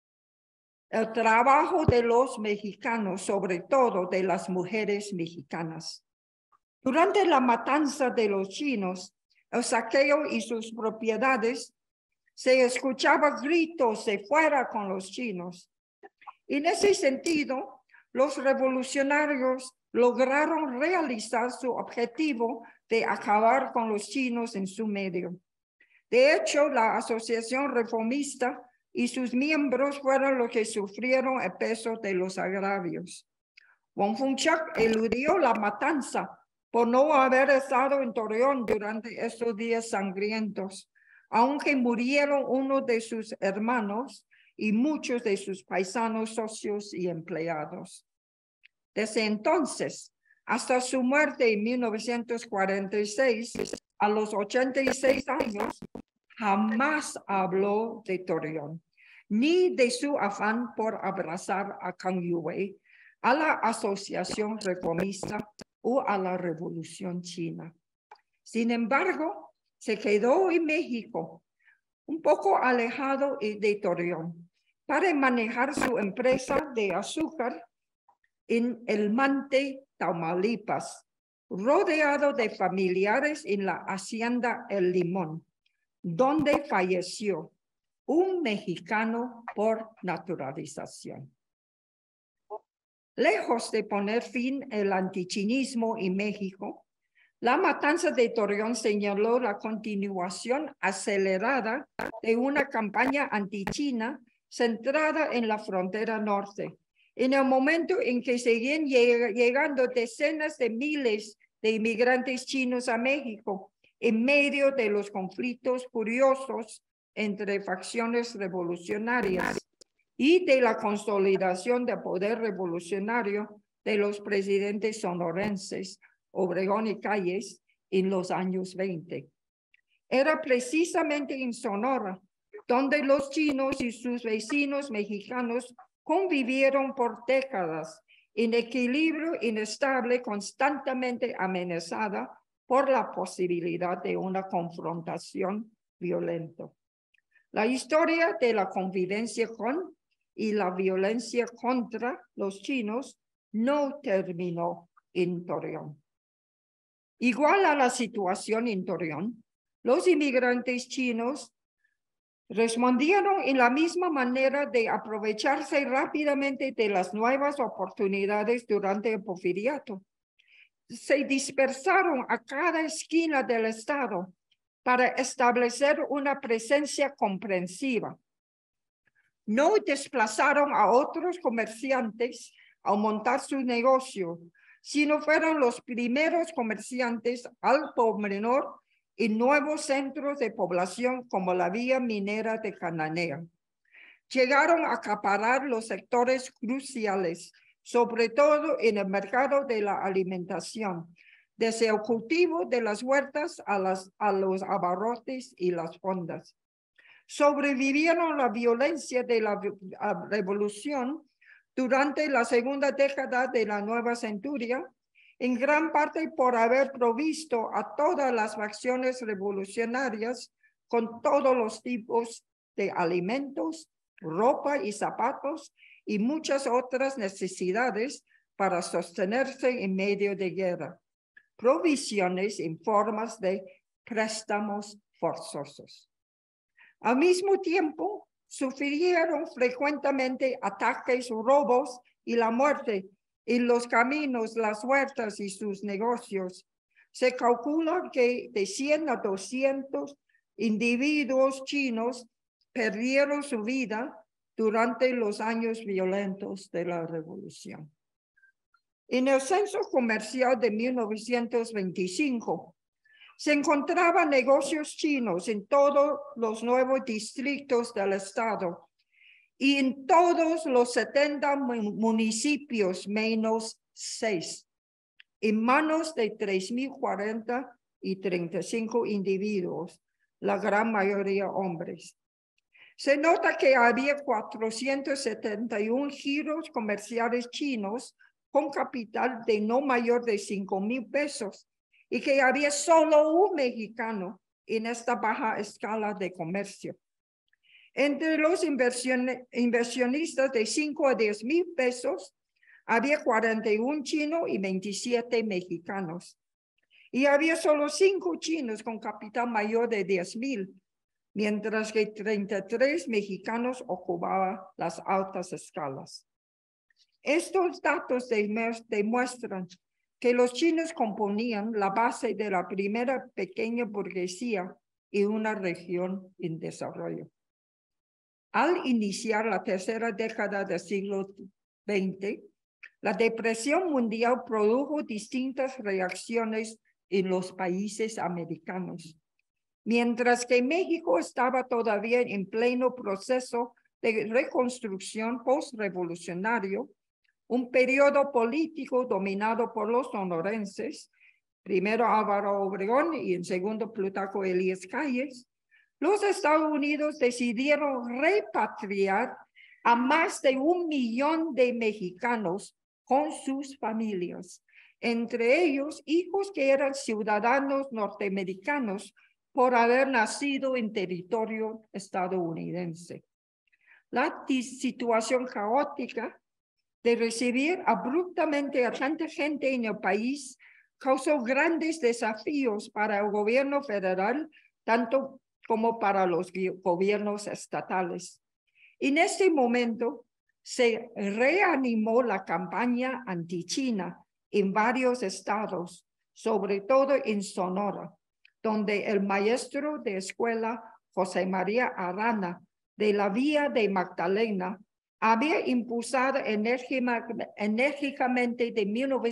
el trabajo de los mexicanos, sobre todo de las mujeres mexicanas. Durante la matanza de los chinos, el saqueo y sus propiedades, se escuchaban gritos de fuera con los chinos. En ese sentido, los revolucionarios lograron realizar su objetivo de acabar con los chinos en su medio. De hecho, la Asociación Reformista y sus miembros fueron los que sufrieron el peso de los agravios. Wong Fung-cho eludió la matanza por no haber estado en Torreón durante estos días sangrientos, aunque murieron uno de sus hermanos y muchos de sus paisanos, socios y empleados. Desde entonces, hasta su muerte en 1946, a los 86 años, jamás habló de Torreón, ni de su afán por abrazar a Kang Youwei, a la Asociación Reformista o a la Revolución China. Sin embargo, se quedó en México, un poco alejado de Torreón, para manejar su empresa de azúcar en El Mante, Tamaulipas, rodeado de familiares en la hacienda El Limón, donde falleció un mexicano por naturalización. Lejos de poner fin al antichinismo en México, la matanza de Torreón señaló la continuación acelerada de una campaña antichina centrada en la frontera norte, en el momento en que seguían llegando decenas de miles de inmigrantes chinos a México, en medio de los conflictos furiosos entre facciones revolucionarias y de la consolidación del poder revolucionario de los presidentes sonorenses, Obregón y Calles, en los años 20. Era precisamente en Sonora donde los chinos y sus vecinos mexicanos convivieron por décadas en equilibrio inestable, constantemente amenazada por la posibilidad de una confrontación violenta. La historia de la convivencia con y la violencia contra los chinos no terminó en Torreón. Igual a la situación en Torreón, los inmigrantes chinos respondieron en la misma manera de aprovecharse rápidamente de las nuevas oportunidades durante el porfiriato. Se dispersaron a cada esquina del estado para establecer una presencia comprensiva. No desplazaron a otros comerciantes a montar su negocio, sino fueron los primeros comerciantes al por menor en nuevos centros de población como la vía minera de Cananea. Llegaron a acaparar los sectores cruciales, sobre todo en el mercado de la alimentación, desde el cultivo de las huertas a los abarrotes y las fondas. Sobrevivieron la violencia de la revolución durante la segunda década de la nueva centuria, en gran parte por haber provisto a todas las facciones revolucionarias con todos los tipos de alimentos, ropa y zapatos y muchas otras necesidades para sostenerse en medio de guerra. Provisiones en formas de préstamos forzosos. Al mismo tiempo, sufrieron frecuentemente ataques, robos y la muerte en los caminos, las huertas y sus negocios. Se calcula que de 100 a 200 individuos chinos perdieron su vida durante los años violentos de la revolución. En el censo comercial de 1925, se encontraban negocios chinos en todos los nuevos distritos del estado y en todos los 70 municipios menos 6, en manos de 3,040 y 35 individuos, la gran mayoría hombres. Se nota que había 471 giros comerciales chinos con capital de no mayor de 5,000 pesos y que había solo un mexicano en esta baja escala de comercio. Entre los inversionistas de 5 a 10,000 pesos, había 41 chinos y 27 mexicanos. Y había solo 5 chinos con capital mayor de 10,000, mientras que 33 mexicanos ocupaban las altas escalas. Estos datos demuestran que los chinos componían la base de la primera pequeña burguesía en una región en desarrollo. Al iniciar la tercera década del siglo XX, la depresión mundial produjo distintas reacciones en los países americanos. Mientras que México estaba todavía en pleno proceso de reconstrucción post-revolucionario, un periodo político dominado por los sonorenses, primero Álvaro Obregón y en segundo Plutarco Elías Calles, los Estados Unidos decidieron repatriar a más de 1 millón de mexicanos con sus familias, entre ellos hijos que eran ciudadanos norteamericanos por haber nacido en territorio estadounidense. La situación caótica de recibir abruptamente a tanta gente en el país causó grandes desafíos para el gobierno federal, tanto como para los gobiernos estatales. En este momento se reanimó la campaña anti-China en varios estados, sobre todo en Sonora, donde el maestro de escuela José María Arana de la Vía de Magdalena había impulsado enérgicamente de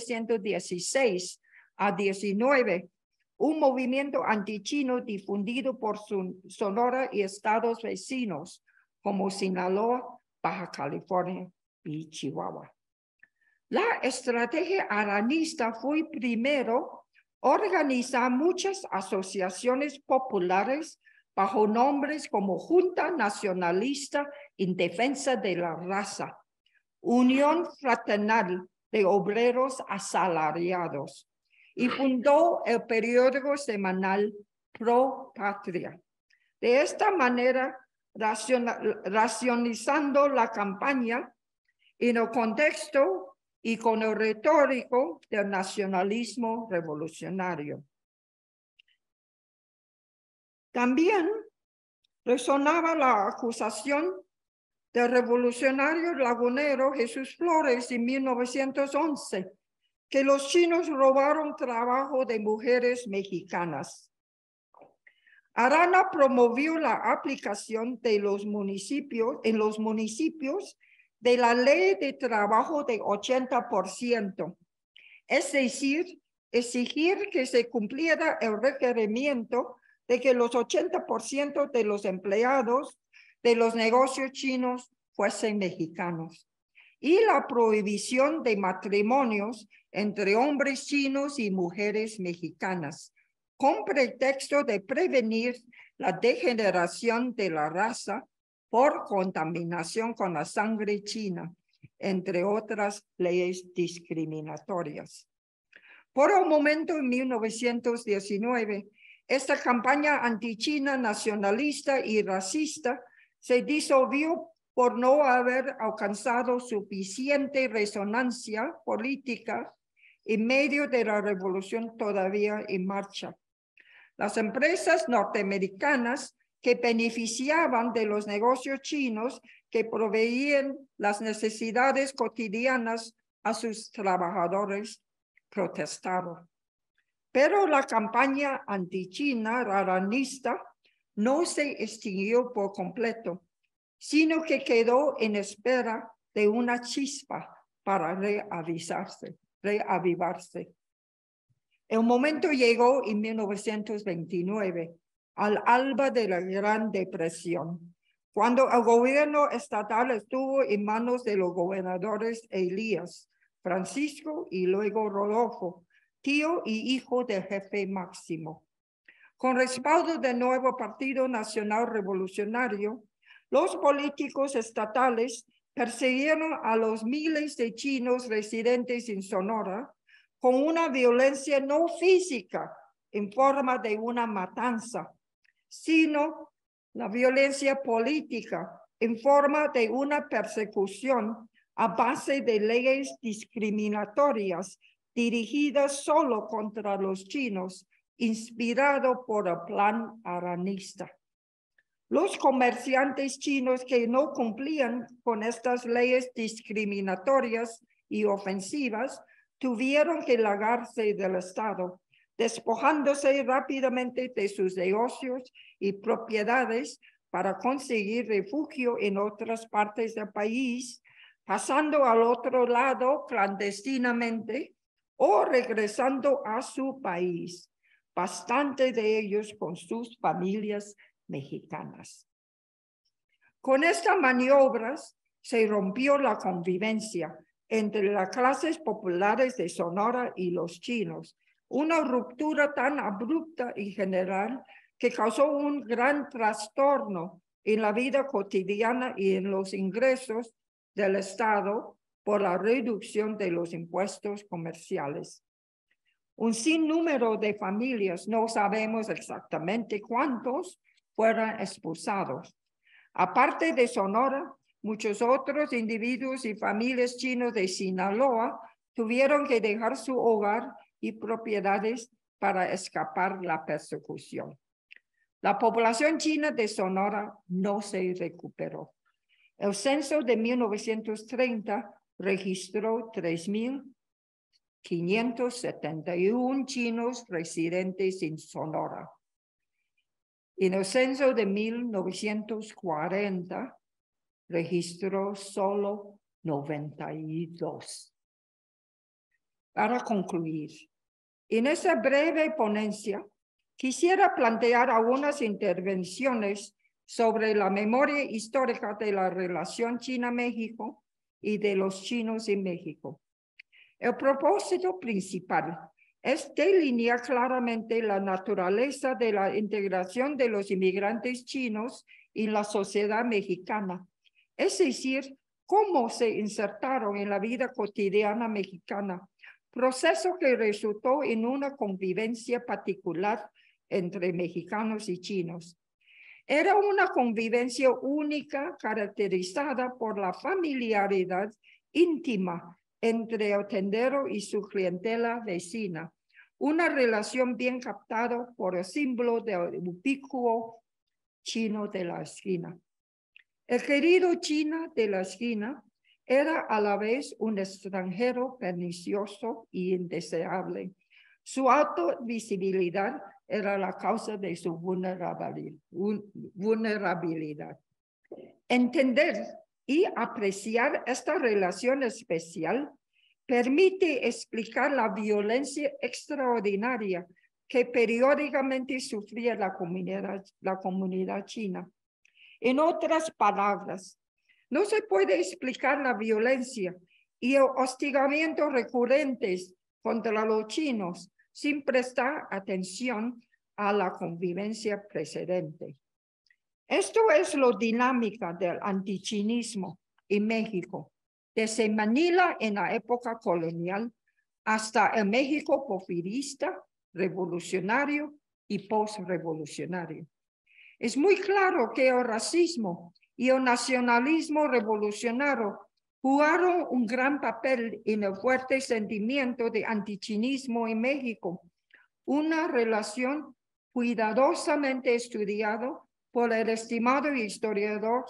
1916 a 19 un movimiento antichino difundido por Sonora y estados vecinos como Sinaloa, Baja California y Chihuahua. La estrategia aranista fue primero organizar muchas asociaciones populares bajo nombres como Junta Nacionalista en Defensa de la Raza, Unión Fraternal de Obreros Asalariados, y fundó el periódico semanal Pro Patria. De esta manera, racionalizando la campaña en el contexto y con el retórico del nacionalismo revolucionario. También resonaba la acusación del revolucionario lagunero Jesús Flores en 1911, que los chinos robaron trabajo de mujeres mexicanas. Arana promovió la aplicación de en los municipios de la ley de trabajo de 80%, es decir, exigir que se cumpliera el requerimiento de que los 80% de los empleados de los negocios chinos fuesen mexicanos. y la prohibición de matrimonios entre hombres chinos y mujeres mexicanas, con pretexto de prevenir la degeneración de la raza por contaminación con la sangre china, entre otras leyes discriminatorias. Por un momento, en 1919, esta campaña antichina, nacionalista y racista se disolvió por no haber alcanzado suficiente resonancia política en medio de la revolución todavía en marcha. Las empresas norteamericanas que beneficiaban de los negocios chinos que proveían las necesidades cotidianas a sus trabajadores protestaron. Pero la campaña antichina raranista no se extinguió por completo, sino que quedó en espera de una chispa para reavivarse. El momento llegó en 1929, al alba de la Gran Depresión, cuando el gobierno estatal estuvo en manos de los gobernadores Elías, Francisco y luego Rodolfo, tío y hijo del jefe máximo. Con respaldo del nuevo Partido Nacional Revolucionario, los políticos estatales persiguieron a los miles de chinos residentes en Sonora con una violencia no física en forma de una matanza, sino la violencia política en forma de una persecución a base de leyes discriminatorias dirigidas solo contra los chinos, inspirado por el plan aranista. Los comerciantes chinos que no cumplían con estas leyes discriminatorias y ofensivas tuvieron que largarse del Estado, despojándose rápidamente de sus negocios y propiedades para conseguir refugio en otras partes del país, pasando al otro lado clandestinamente o regresando a su país, bastante de ellos con sus familias mexicanas. Con estas maniobras se rompió la convivencia entre las clases populares de Sonora y los chinos, una ruptura tan abrupta y general que causó un gran trastorno en la vida cotidiana y en los ingresos del Estado por la reducción de los impuestos comerciales. Un sinnúmero de familias, no sabemos exactamente cuántos, fueron expulsados. Aparte de Sonora, muchos otros individuos y familias chinos de Sinaloa tuvieron que dejar su hogar y propiedades para escapar la persecución. La población china de Sonora no se recuperó. El censo de 1930 registró 3,571 chinos residentes en Sonora. En el censo de 1940 registró solo 92. Para concluir, en esa breve ponencia, quisiera plantear algunas intervenciones sobre la memoria histórica de la relación China-México y de los chinos en México. El propósito principal es delinear claramente la naturaleza de la integración de los inmigrantes chinos en la sociedad mexicana, es decir, cómo se insertaron en la vida cotidiana mexicana, proceso que resultó en una convivencia particular entre mexicanos y chinos. Era una convivencia única caracterizada por la familiaridad íntima entre el tendero y su clientela vecina, una relación bien captada por el símbolo del ubicuo chino de la esquina. El querido China de la esquina era a la vez un extranjero pernicioso y indeseable. Su alta visibilidad era la causa de su vulnerabilidad. Entender y apreciar esta relación especial permite explicar la violencia extraordinaria que periódicamente sufría la comunidad china. En otras palabras, No se puede explicar la violencia y el hostigamiento recurrentes contra los chinos sin prestar atención a la convivencia precedente. Esto es lo dinámica del antichinismo en México, desde Manila en la época colonial hasta el México porfirista, revolucionario y postrevolucionario. Es muy claro que el racismo y el nacionalismo revolucionario jugaron un gran papel en el fuerte sentimiento de antichinismo en México, una relación cuidadosamente estudiada por el estimado historiador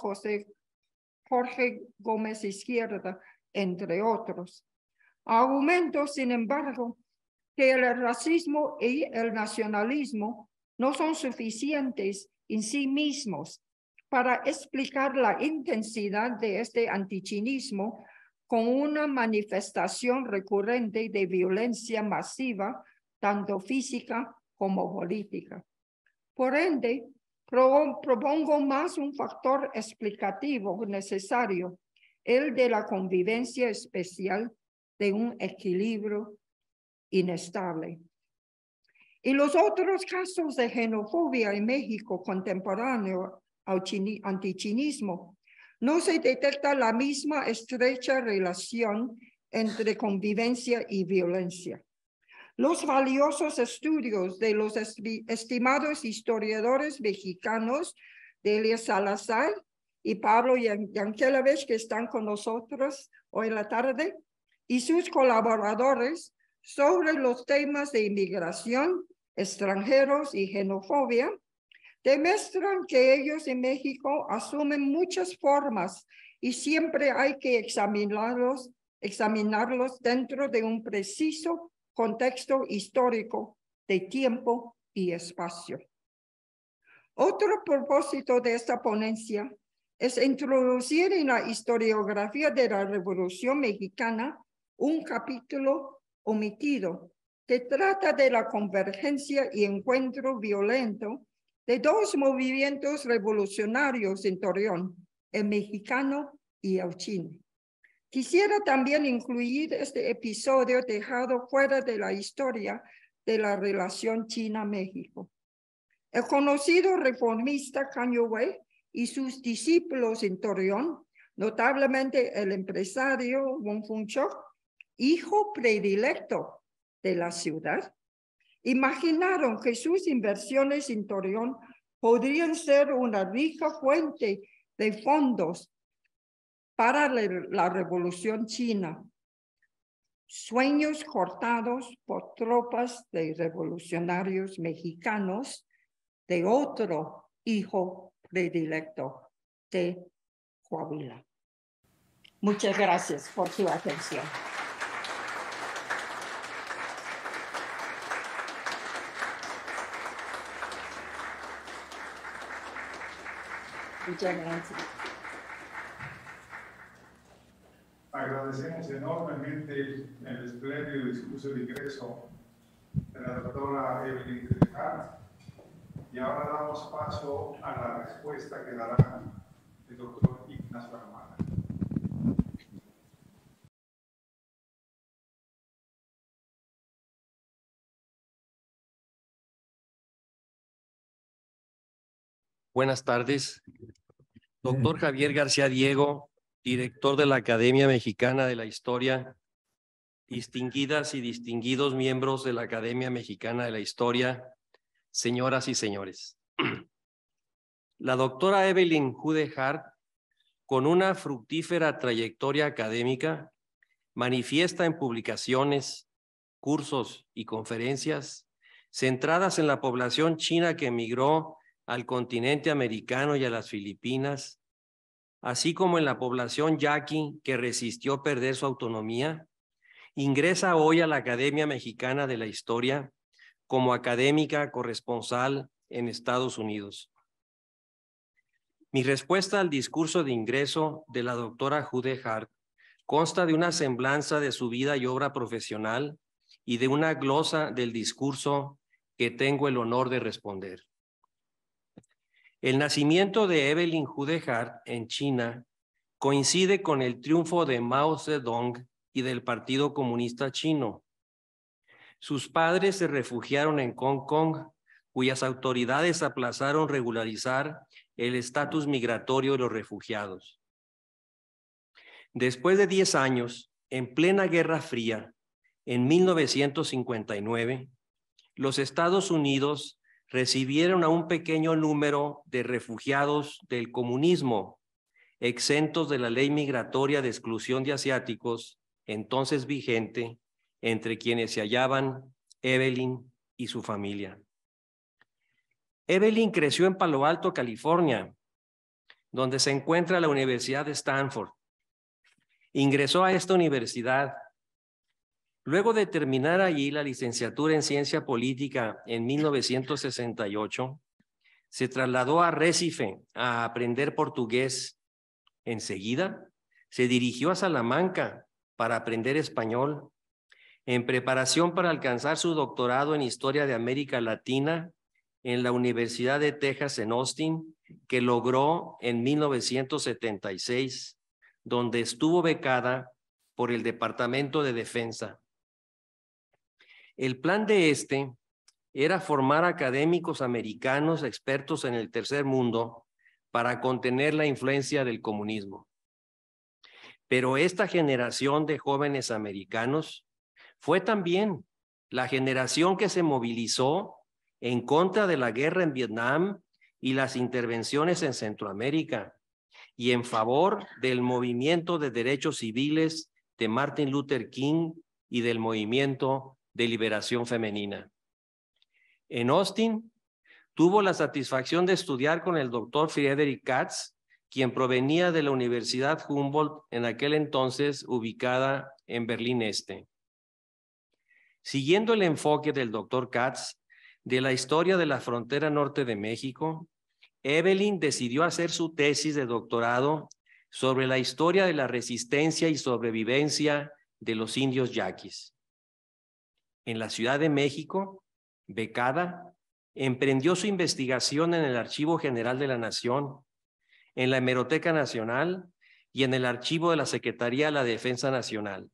Jorge Gómez Izquierda, entre otros. Argumento, sin embargo, que el racismo y el nacionalismo no son suficientes en sí mismos para explicar la intensidad de este antichinismo con una manifestación recurrente de violencia masiva, tanto física como política. Por ende, propongo más un factor explicativo necesario, el de la convivencia especial de un equilibrio inestable. En los otros casos de xenofobia en México contemporáneo al antichinismo, no se detecta la misma estrecha relación entre convivencia y violencia. Los valiosos estudios de los estimados historiadores mexicanos Delia Salazar y Pablo Yankelevich, que están con nosotros hoy en la tarde, y sus colaboradores sobre los temas de inmigración, extranjeros y xenofobia, demuestran que ellos en México asumen muchas formas y siempre hay que examinarlos dentro de un preciso contexto histórico de tiempo y espacio. Otro propósito de esta ponencia es introducir en la historiografía de la Revolución Mexicana un capítulo omitido que trata de la convergencia y encuentro violento de dos movimientos revolucionarios en Torreón, el mexicano y el chino. Quisiera también incluir este episodio dejado fuera de la historia de la relación China-México. El conocido reformista Kanye West y sus discípulos en Torreón, notablemente el empresario Wong Fung-chok, hijo predilecto de la ciudad, imaginaron que sus inversiones en Torreón podrían ser una rica fuente de fondos para la Revolución China. Sueños cortados por tropas de revolucionarios mexicanos de otro hijo predilecto de Coahuila. Muchas gracias por su atención. Muchas gracias. Agradecemos enormemente el espléndido discurso de ingreso de la doctora Evelyn Hart. Y ahora damos paso a la respuesta que dará el doctor Ignacio Armada. Buenas tardes. Doctor Javier García Diego, director de la Academia Mexicana de la Historia, distinguidas y distinguidos miembros de la Academia Mexicana de la Historia, señoras y señores. La doctora Evelyn Jude Hart, con una fructífera trayectoria académica, manifiesta en publicaciones, cursos y conferencias centradas en la población china que emigró al continente americano y a las Filipinas, así como en la población yaqui que resistió perder su autonomía, ingresa hoy a la Academia Mexicana de la Historia como académica corresponsal en Estados Unidos. Mi respuesta al discurso de ingreso de la doctora Jude Hart consta de una semblanza de su vida y obra profesional y de una glosa del discurso que tengo el honor de responder. El nacimiento de Evelyn Jude Hart en China coincide con el triunfo de Mao Zedong y del Partido Comunista Chino. Sus padres se refugiaron en Hong Kong, cuyas autoridades aplazaron regularizar el estatus migratorio de los refugiados. Después de 10 años, en plena Guerra Fría, en 1959, los Estados Unidos recibieron a un pequeño número de refugiados del comunismo, exentos de la ley migratoria de exclusión de asiáticos, entonces vigente, entre quienes se hallaban Evelyn y su familia. Evelyn creció en Palo Alto, California, donde se encuentra la Universidad de Stanford. Ingresó a esta universidad. Luego de terminar allí la licenciatura en Ciencia Política en 1968, se trasladó a Recife a aprender portugués. Enseguida, se dirigió a Salamanca para aprender español, en preparación para alcanzar su doctorado en Historia de América Latina en la Universidad de Texas en Austin, que logró en 1976, donde estuvo becada por el Departamento de Defensa. El plan de era formar académicos americanos expertos en el tercer mundo para contener la influencia del comunismo. Pero esta generación de jóvenes americanos fue también la generación que se movilizó en contra de la guerra en Vietnam y las intervenciones en Centroamérica, y en favor del movimiento de derechos civiles de Martin Luther King y del movimiento de liberación femenina. En Austin, tuvo la satisfacción de estudiar con el doctor Friedrich Katz, quien provenía de la Universidad Humboldt, en aquel entonces ubicada en Berlín Este. Siguiendo el enfoque del doctor Katz de la historia de la frontera norte de México, Evelyn decidió hacer su tesis de doctorado sobre la historia de la resistencia y sobrevivencia de los indios yaquis. En la Ciudad de México, becada, emprendió su investigación en el Archivo General de la Nación, en la Hemeroteca Nacional y en el Archivo de la Secretaría de la Defensa Nacional.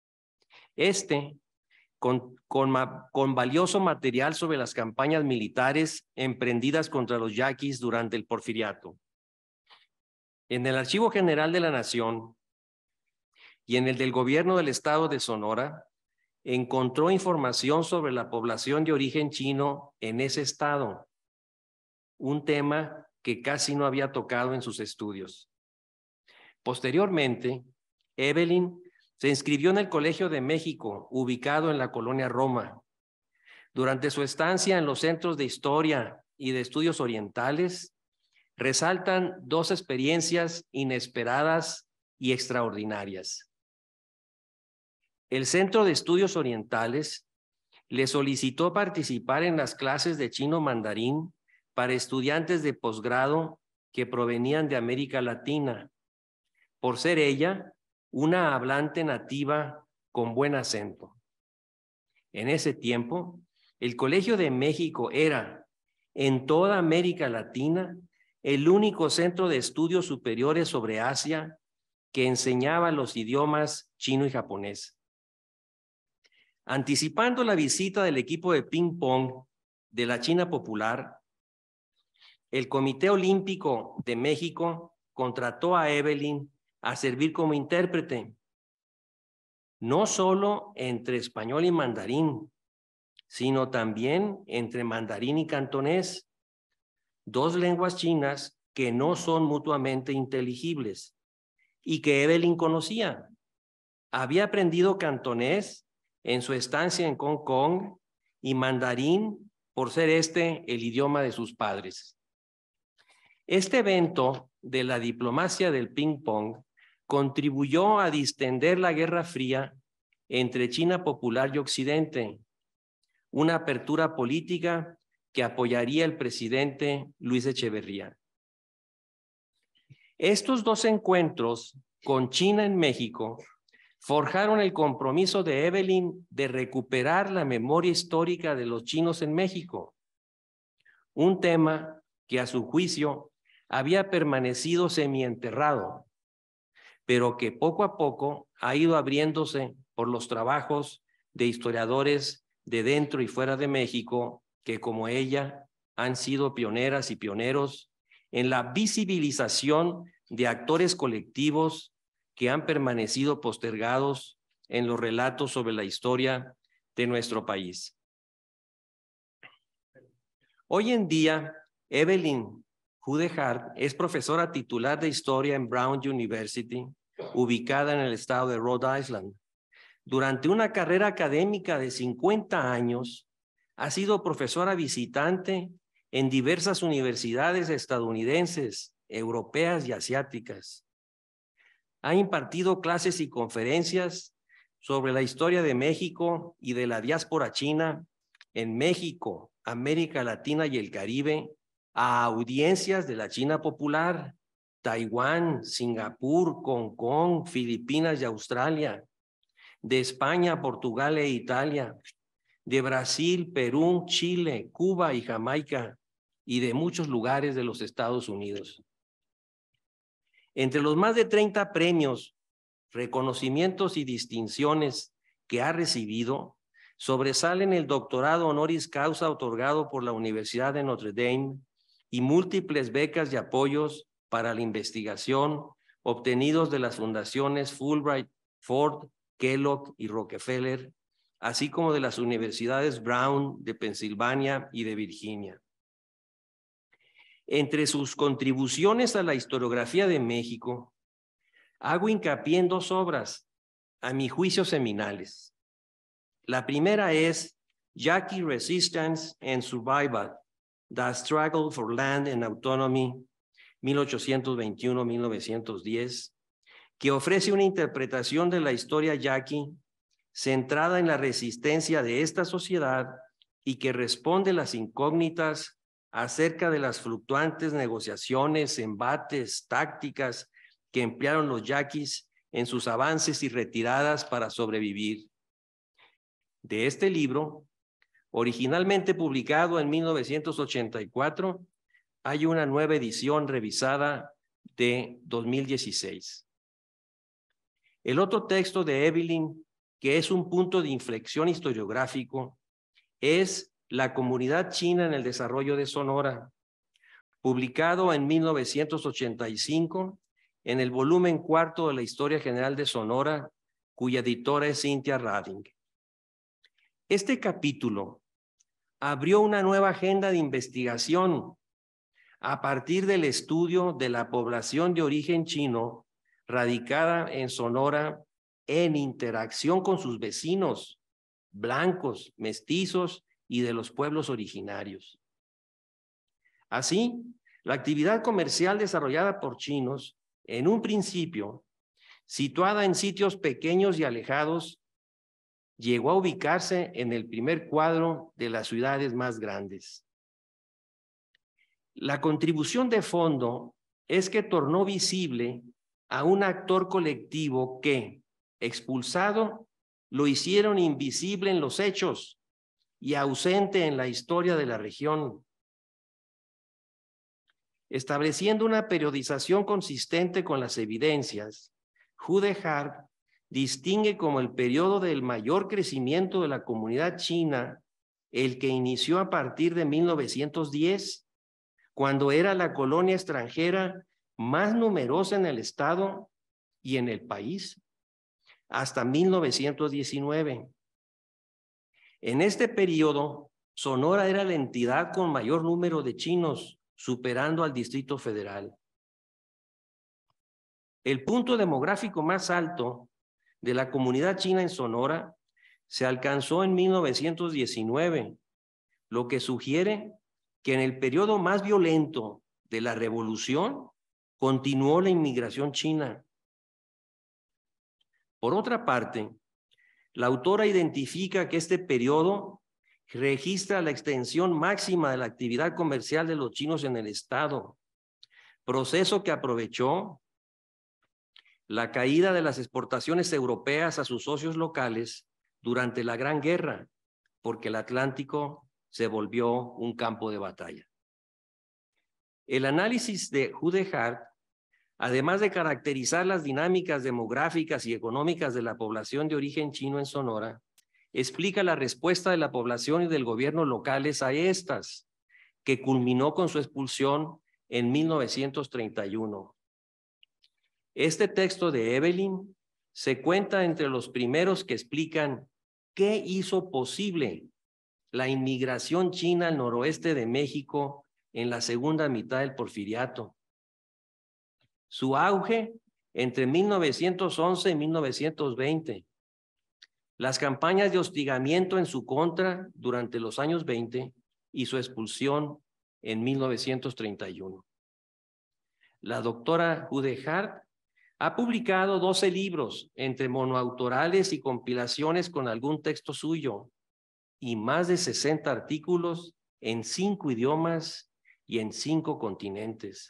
Con valioso material sobre las campañas militares emprendidas contra los yaquis durante el Porfiriato. En el Archivo General de la Nación y en el del Gobierno del Estado de Sonora, encontró información sobre la población de origen chino en ese estado, un tema que casi no había tocado en sus estudios. Posteriormente, Evelyn se inscribió en el Colegio de México, ubicado en la colonia Roma. Durante su estancia en los centros de historia y de estudios orientales, resaltan dos experiencias inesperadas y extraordinarias. El Centro de Estudios Orientales le solicitó participar en las clases de chino mandarín para estudiantes de posgrado que provenían de América Latina, por ser ella una hablante nativa con buen acento. En ese tiempo, el Colegio de México era, en toda América Latina, el único centro de estudios superiores sobre Asia que enseñaba los idiomas chino y japonés. Anticipando la visita del equipo de ping-pong de la China Popular, el Comité Olímpico de México contrató a Evelyn a servir como intérprete, no solo entre español y mandarín, sino también entre mandarín y cantonés, dos lenguas chinas que no son mutuamente inteligibles y que Evelyn conocía. Había aprendido cantonés en su estancia en Hong Kong y mandarín por ser el idioma de sus padres. Este evento de la diplomacia del ping-pong contribuyó a distender la Guerra Fría entre China Popular y Occidente, una apertura política que apoyaría el presidente Luis Echeverría. Estos dos encuentros con China en México forjaron el compromiso de Evelyn de recuperar la memoria histórica de los chinos en México, un tema que a su juicio había permanecido semienterrado, pero que poco a poco ha ido abriéndose por los trabajos de historiadores de dentro y fuera de México, que como ella han sido pioneras y pioneros en la visibilización de actores colectivos que han permanecido postergados en los relatos sobre la historia de nuestro país. Hoy en día, Evelyn Hudehard es profesora titular de Historia en Brown University, ubicada en el estado de Rhode Island. Durante una carrera académica de 50 años, ha sido profesora visitante en diversas universidades estadounidenses, europeas y asiáticas. Ha impartido clases y conferencias sobre la historia de México y de la diáspora china en México, América Latina y el Caribe, a audiencias de la China popular, Taiwán, Singapur, Hong Kong, Filipinas y Australia, de España, Portugal e Italia, de Brasil, Perú, Chile, Cuba y Jamaica, y de muchos lugares de los Estados Unidos. Entre los más de 30 premios, reconocimientos y distinciones que ha recibido, sobresalen el doctorado honoris causa otorgado por la Universidad de Notre Dame y múltiples becas y apoyos para la investigación obtenidos de las fundaciones Fulbright, Ford, Kellogg y Rockefeller, así como de las universidades Brown de Pensilvania y de Virginia. Entre sus contribuciones a la historiografía de México, hago hincapié en dos obras, a mi juicio seminales. La primera es Yaqui Resistance and Survival, The Struggle for Land and Autonomy, 1821-1910, que ofrece una interpretación de la historia yaqui centrada en la resistencia de esta sociedad y que responde las incógnitas acerca de las fluctuantes negociaciones, embates, tácticas que emplearon los yaquis en sus avances y retiradas para sobrevivir. De este libro, originalmente publicado en 1984, hay una nueva edición revisada de 2016. El otro texto de Evelyn, que es un punto de inflexión historiográfico, es La comunidad china en el desarrollo de Sonora, publicado en 1985 en el volumen 4 de la Historia General de Sonora, cuya editora es Cynthia Rading. Este capítulo abrió una nueva agenda de investigación a partir del estudio de la población de origen chino radicada en Sonora en interacción con sus vecinos, blancos, mestizos y de los pueblos originarios. Así, la actividad comercial desarrollada por chinos, en un principio, situada en sitios pequeños y alejados, llegó a ubicarse en el primer cuadro de las ciudades más grandes. La contribución de fondo es que tornó visible a un actor colectivo que, expulsado, lo hicieron invisible en los hechos y ausente en la historia de la región. Estableciendo una periodización consistente con las evidencias, Hudehard distingue como el periodo del mayor crecimiento de la comunidad china el que inició a partir de 1910, cuando era la colonia extranjera más numerosa en el estado y en el país, hasta 1919. En este periodo, Sonora era la entidad con mayor número de chinos, superando al Distrito Federal. El punto demográfico más alto de la comunidad china en Sonora se alcanzó en 1919, lo que sugiere que en el periodo más violento de la revolución continuó la inmigración china. Por otra parte, la autora identifica que este periodo registra la extensión máxima de la actividad comercial de los chinos en el estado, proceso que aprovechó la caída de las exportaciones europeas a sus socios locales durante la Gran Guerra, porque el Atlántico se volvió un campo de batalla. El análisis de Hudehard además de caracterizar las dinámicas demográficas y económicas de la población de origen chino en Sonora, explica la respuesta de la población y del gobierno locales a estas, que culminó con su expulsión en 1931. Este texto de Evelyn se cuenta entre los primeros que explican qué hizo posible la inmigración china al noroeste de México en la segunda mitad del Porfiriato. Su auge entre 1911 y 1920. Las campañas de hostigamiento en su contra durante los años 20 y su expulsión en 1931. La doctora Hudehard ha publicado 12 libros entre monoautorales y compilaciones con algún texto suyo y más de 60 artículos en 5 idiomas y en 5 continentes.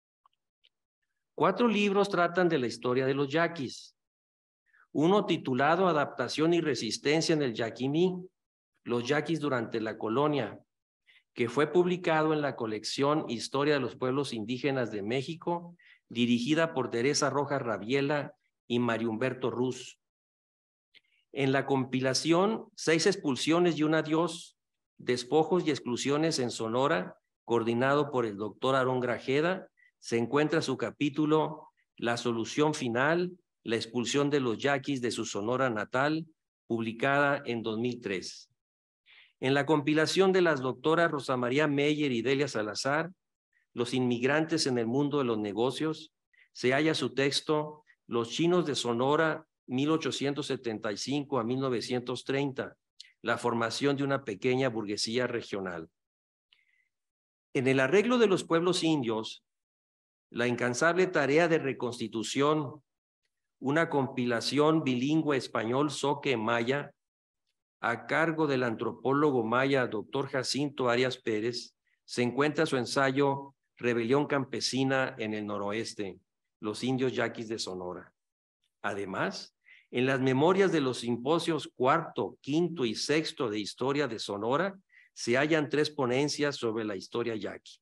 4 libros tratan de la historia de los yaquis. Uno titulado Adaptación y Resistencia en el Yaquimí, los yaquis durante la colonia, que fue publicado en la colección Historia de los Pueblos Indígenas de México, dirigida por Teresa Rojas Rabiela y Mario Humberto Ruz. En la compilación 6 expulsiones y un adiós, despojos y exclusiones en Sonora, coordinado por el doctor Aarón Grajeda, se encuentra su capítulo La solución final, la expulsión de los yaquis de su Sonora natal, publicada en 2003. En la compilación de las doctoras Rosa María Meyer y Delia Salazar, Los inmigrantes en el mundo de los negocios, se halla su texto Los chinos de Sonora, 1875 a 1930, la formación de una pequeña burguesía regional. En el arreglo de los pueblos indios, la incansable tarea de reconstitución, una compilación bilingüe español-zoque-maya, a cargo del antropólogo maya Dr. Jacinto Arias Pérez, se encuentra su ensayo Rebelión campesina en el noroeste, los indios yaquis de Sonora. Además, en las memorias de los simposios cuarto, quinto y sexto de Historia de Sonora, se hallan 3 ponencias sobre la historia yaqui.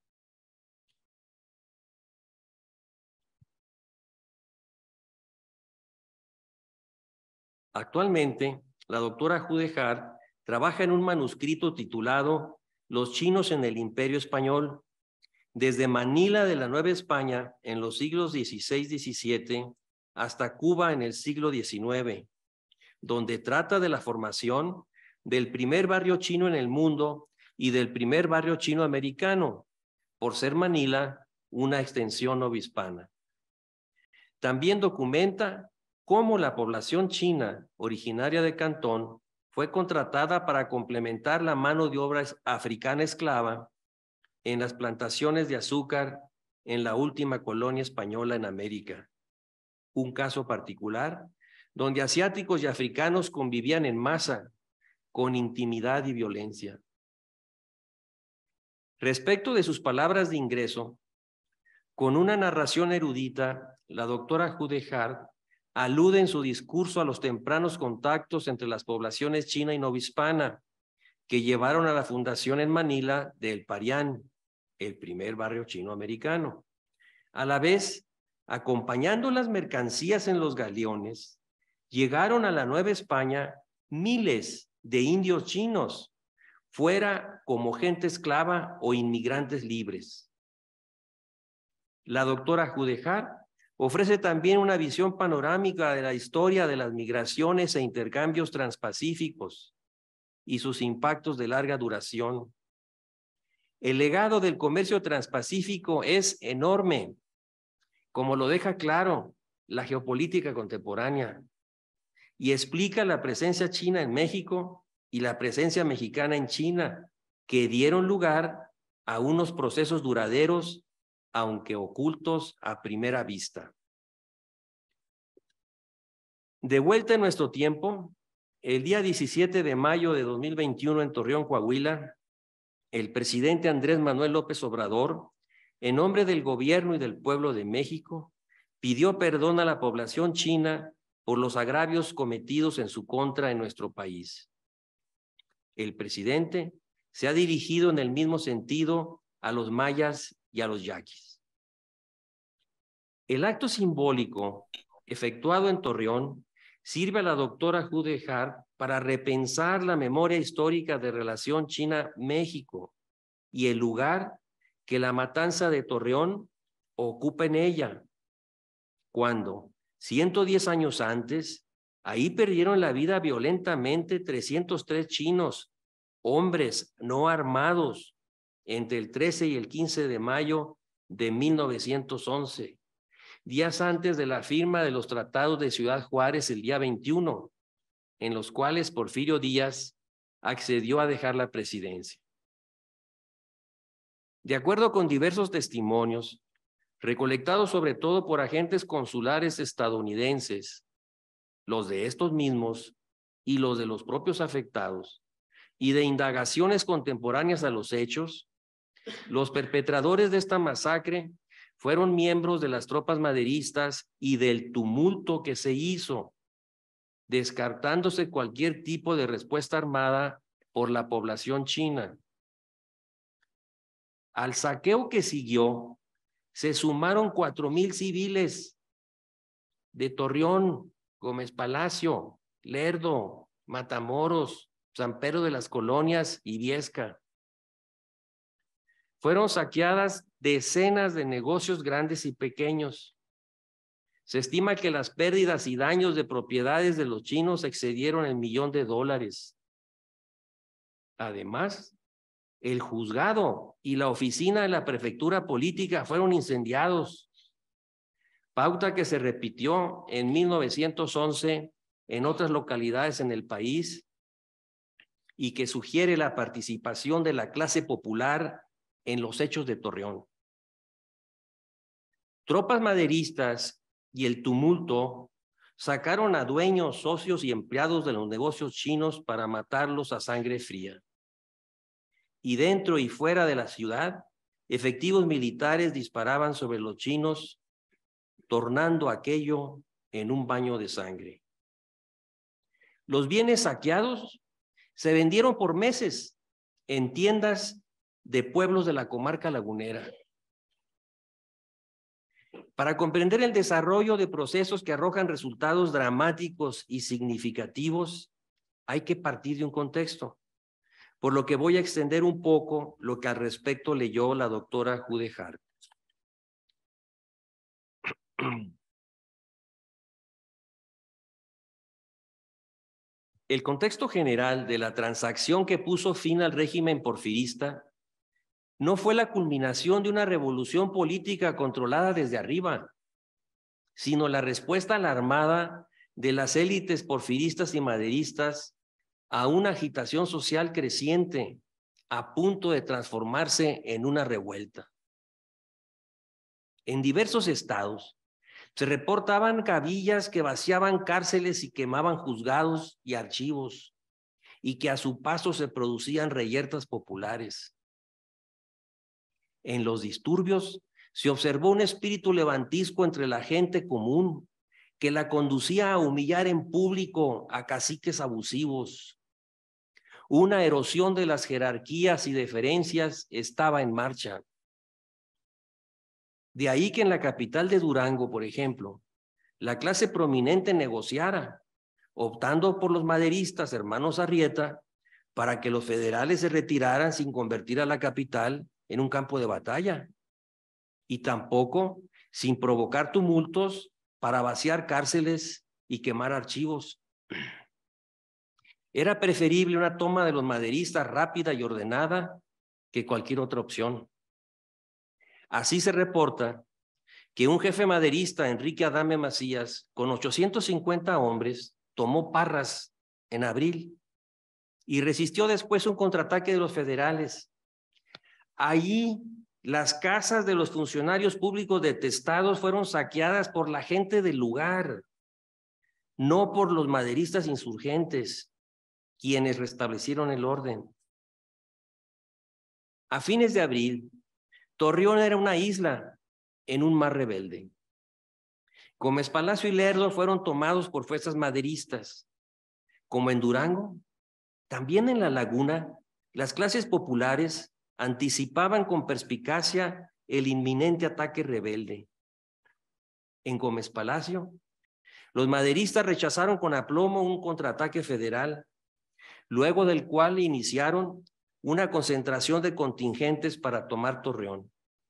Actualmente, la doctora Hudehard trabaja en un manuscrito titulado Los chinos en el Imperio Español, desde Manila de la Nueva España en los siglos XVI-XVII hasta Cuba en el siglo XIX, donde trata de la formación del primer barrio chino en el mundo y del primer barrio chino americano, por ser Manila una extensión novohispana. También documenta cómo la población china originaria de Cantón fue contratada para complementar la mano de obra africana esclava en las plantaciones de azúcar en la última colonia española en América. Un caso particular donde asiáticos y africanos convivían en masa, con intimidad y violencia. Respecto de sus palabras de ingreso, con una narración erudita, la doctora Hudehard alude en su discurso a los tempranos contactos entre las poblaciones china y novohispana que llevaron a la fundación en Manila del Parián, el primer barrio chino americano. A la vez, acompañando las mercancías en los galeones, llegaron a la Nueva España miles de indios chinos, fuera como gente esclava o inmigrantes libres. La doctora Hudehard ofrece también una visión panorámica de la historia de las migraciones e intercambios transpacíficos y sus impactos de larga duración. El legado del comercio transpacífico es enorme, como lo deja claro la geopolítica contemporánea, y explica la presencia china en México y la presencia mexicana en China, que dieron lugar a unos procesos duraderos, aunque ocultos a primera vista. De vuelta en nuestro tiempo, el día 17 de mayo de 2021 en Torreón, Coahuila, el presidente Andrés Manuel López Obrador, en nombre del gobierno y del pueblo de México, pidió perdón a la población china por los agravios cometidos en su contra en nuestro país. El presidente se ha dirigido en el mismo sentido a los mayas y a los yaquis. El acto simbólico efectuado en Torreón sirve a la doctora Jude Hart para repensar la memoria histórica de relación China-México y el lugar que la matanza de Torreón ocupa en ella, cuando 110 años antes, ahí perdieron la vida violentamente 303 chinos, hombres no armados, entre el 13 y el 15 de mayo de 1911, días antes de la firma de los tratados de Ciudad Juárez el día 21, en los cuales Porfirio Díaz accedió a dejar la presidencia. De acuerdo con diversos testimonios, recolectados sobre todo por agentes consulares estadounidenses, los de estos mismos y los de los propios afectados, y de indagaciones contemporáneas a los hechos, los perpetradores de esta masacre fueron miembros de las tropas maderistas y del tumulto que se hizo, descartándose cualquier tipo de respuesta armada por la población china. Al saqueo que siguió, se sumaron 4,000 civiles de Torreón, Gómez Palacio, Lerdo, Matamoros, San Pedro de las Colonias y Viesca. Fueron saqueadas decenas de negocios grandes y pequeños. Se estima que las pérdidas y daños de propiedades de los chinos excedieron el $1,000,000. Además, el juzgado y la oficina de la prefectura política fueron incendiados, pauta que se repitió en 1911 en otras localidades en el país y que sugiere la participación de la clase popular en los hechos de Torreón. Tropas maderistas y el tumulto sacaron a dueños, socios y empleados de los negocios chinos para matarlos a sangre fría. Y dentro y fuera de la ciudad, efectivos militares disparaban sobre los chinos, tornando aquello en un baño de sangre. Los bienes saqueados se vendieron por meses en tiendas de pueblos de la comarca lagunera. Para comprender el desarrollo de procesos que arrojan resultados dramáticos y significativos, hay que partir de un contexto, por lo que voy a extender un poco lo que al respecto leyó la doctora Jude Hart. El contexto general de la transacción que puso fin al régimen porfirista no fue la culminación de una revolución política controlada desde arriba, sino la respuesta alarmada de las élites porfiristas y maderistas a una agitación social creciente a punto de transformarse en una revuelta. En diversos estados se reportaban cabillas que vaciaban cárceles y quemaban juzgados y archivos, y que a su paso se producían reyertas populares. En los disturbios se observó un espíritu levantisco entre la gente común que la conducía a humillar en público a caciques abusivos. Una erosión de las jerarquías y deferencias estaba en marcha. De ahí que en la capital de Durango, por ejemplo, la clase prominente negociara, optando por los maderistas hermanos Arrieta para que los federales se retiraran sin convertir a la capital en un campo de batalla, y tampoco sin provocar tumultos para vaciar cárceles y quemar archivos. Era preferible una toma de los maderistas rápida y ordenada que cualquier otra opción. Así se reporta que un jefe maderista, Enrique Adame Macías, con 850 hombres, tomó Parras en abril y resistió después un contraataque de los federales. Allí las casas de los funcionarios públicos detestados fueron saqueadas por la gente del lugar, no por los maderistas insurgentes, quienes restablecieron el orden. A fines de abril, Torreón era una isla en un mar rebelde. Gómez Palacio y Lerdo fueron tomados por fuerzas maderistas. Como en Durango, también en La Laguna, las clases populares anticipaban con perspicacia el inminente ataque rebelde. en Gómez Palacio, los maderistas rechazaron con aplomo un contraataque federal, luego del cual iniciaron una concentración de contingentes para tomar Torreón.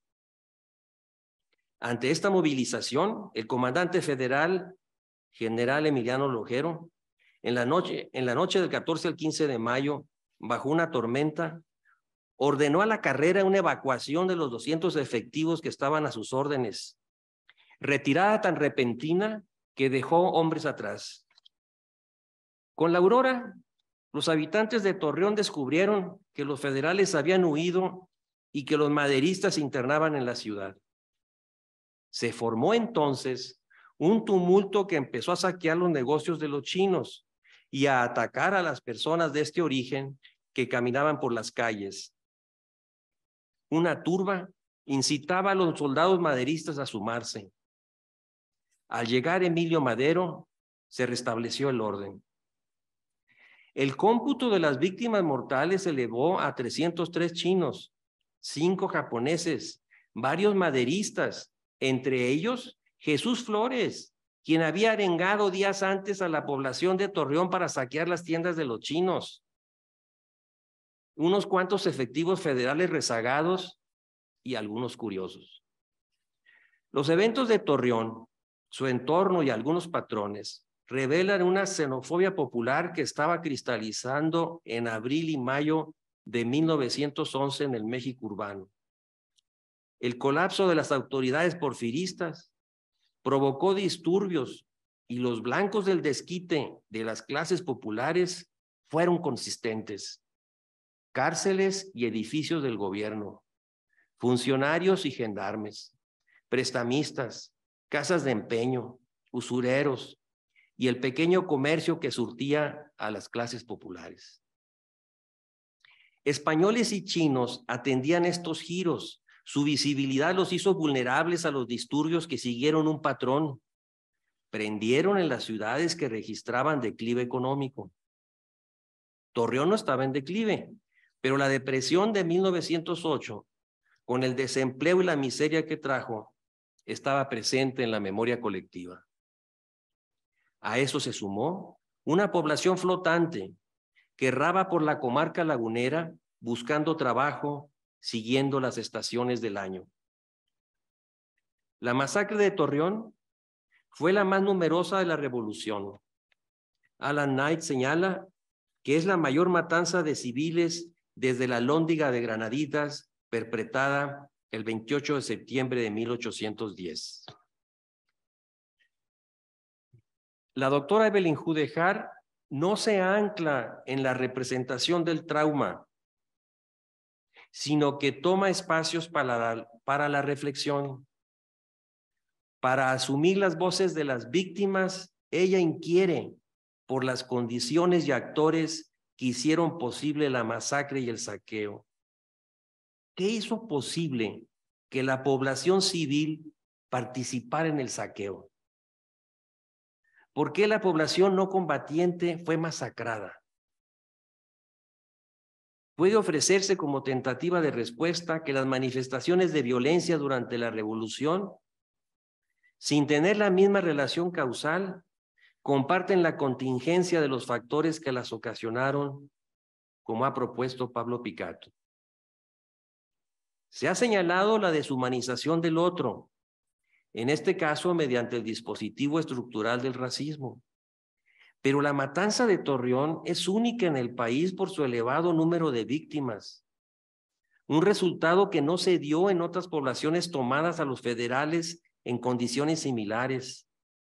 Ante esta movilización, el comandante federal, general Emiliano Lojero, en la noche del 14 al 15 de mayo, bajo una tormenta, ordenó a la carrera una evacuación de los 200 efectivos que estaban a sus órdenes. Retirada tan repentina que dejó hombres atrás. Con la aurora, los habitantes de Torreón descubrieron que los federales habían huido y que los maderistas se internaban en la ciudad. Se formó entonces un tumulto que empezó a saquear los negocios de los chinos y a atacar a las personas de este origen que caminaban por las calles. Una turba incitaba a los soldados maderistas a sumarse. Al llegar Emilio Madero, se restableció el orden. El cómputo de las víctimas mortales se elevó a 303 chinos, 5 japoneses, varios maderistas, entre ellos Jesús Flores, quien había arengado días antes a la población de Torreón para saquear las tiendas de los chinos. Unos cuantos efectivos federales rezagados y algunos curiosos. Los eventos de Torreón, su entorno y algunos patrones revelan una xenofobia popular que estaba cristalizando en abril y mayo de 1911 en el México urbano. El colapso de las autoridades porfiristas provocó disturbios y los blancos del desquite de las clases populares fueron consistentes. Cárceles y edificios del gobierno, funcionarios y gendarmes, prestamistas, casas de empeño, usureros y el pequeño comercio que surtía a las clases populares. Españoles y chinos atendían estos giros. Su visibilidad los hizo vulnerables a los disturbios que siguieron un patrón. Prendieron en las ciudades que registraban declive económico. Torreón no estaba en declive, pero la depresión de 1908, con el desempleo y la miseria que trajo, estaba presente en la memoria colectiva. A eso se sumó una población flotante que erraba por la comarca lagunera buscando trabajo, siguiendo las estaciones del año. La masacre de Torreón fue la más numerosa de la revolución. Alan Knight señala que es la mayor matanza de civiles desde la Alhóndiga de Granaditas, perpetrada el 28 de septiembre de 1810. La doctora Evelyn Judejar no se ancla en la representación del trauma, sino que toma espacios para la reflexión. Para asumir las voces de las víctimas, ella inquiere por las condiciones y actores que hicieron posible la masacre y el saqueo. ¿Qué hizo posible que la población civil participara en el saqueo? ¿Por qué la población no combatiente fue masacrada? Puede ofrecerse como tentativa de respuesta que las manifestaciones de violencia durante la revolución, sin tener la misma relación causal, comparten la contingencia de los factores que las ocasionaron, como ha propuesto Pablo Picato. Se ha señalado la deshumanización del otro, en este caso mediante el dispositivo estructural del racismo. Pero la matanza de Torreón es única en el país por su elevado número de víctimas, un resultado que no se dio en otras poblaciones tomadas a los federales en condiciones similares.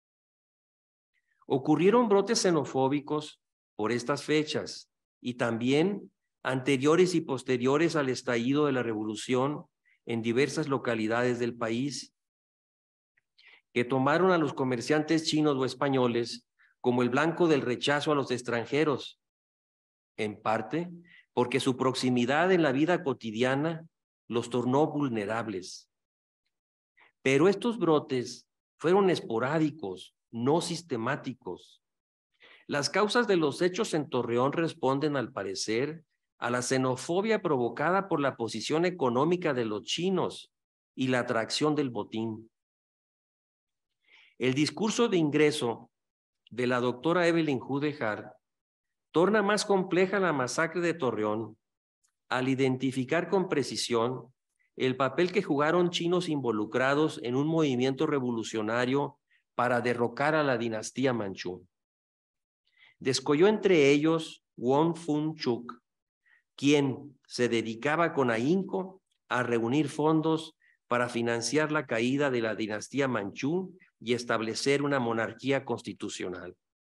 Ocurrieron brotes xenofóbicos por estas fechas y también anteriores y posteriores al estallido de la revolución en diversas localidades del país, que tomaron a los comerciantes chinos o españoles como el blanco del rechazo a los extranjeros, en parte porque su proximidad en la vida cotidiana los tornó vulnerables. Pero estos brotes fueron esporádicos, no sistemáticos. Las causas de los hechos en Torreón responden, al parecer, a la xenofobia provocada por la posición económica de los chinos y la atracción del botín. El discurso de ingreso de la doctora Evelyn Hu de Hart torna más compleja la masacre de Torreón al identificar con precisión el papel que jugaron chinos involucrados en un movimiento revolucionario para derrocar a la dinastía manchú. Descolló entre ellos Wong Fun Chuk, quien se dedicaba con ahínco a reunir fondos para financiar la caída de la dinastía manchú y establecer una monarquía constitucional.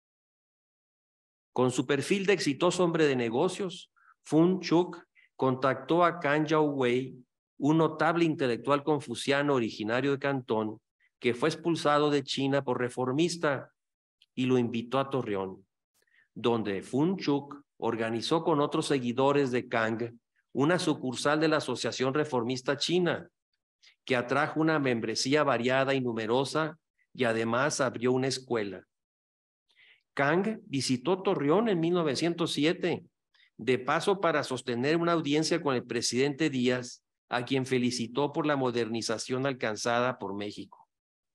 Con su perfil de exitoso hombre de negocios, Fun Chuk contactó a Kang Yao-wei, un notable intelectual confuciano originario de Cantón, que fue expulsado de China por reformista, y lo invitó a Torreón, donde Fun Chuk organizó con otros seguidores de Kang una sucursal de la Asociación Reformista China, que atrajo una membresía variada y numerosa y además abrió una escuela. Kang visitó Torreón en 1907, de paso para sostener una audiencia con el presidente Díaz, a quien felicitó por la modernización alcanzada por México.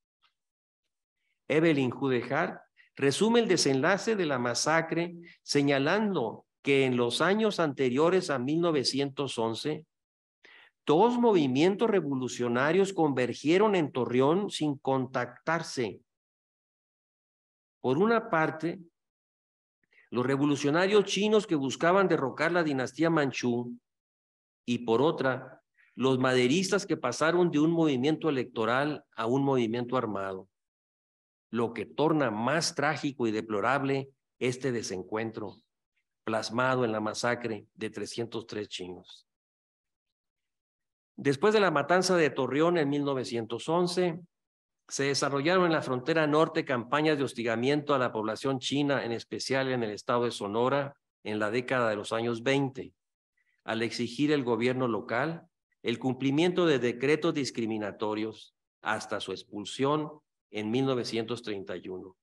Evelyn Hu de Hart resume el desenlace de la masacre señalando que en los años anteriores a 1911, dos movimientos revolucionarios convergieron en Torreón sin contactarse. Por una parte, los revolucionarios chinos que buscaban derrocar la dinastía manchú, y por otra, los maderistas que pasaron de un movimiento electoral a un movimiento armado, lo que torna más trágico y deplorable este desencuentro, plasmado en la masacre de 303 chinos. Después de la matanza de Torreón en 1911, se desarrollaron en la frontera norte campañas de hostigamiento a la población china, en especial en el estado de Sonora, en la década de los años 20, al exigir el gobierno local el cumplimiento de decretos discriminatorios hasta su expulsión en 1931.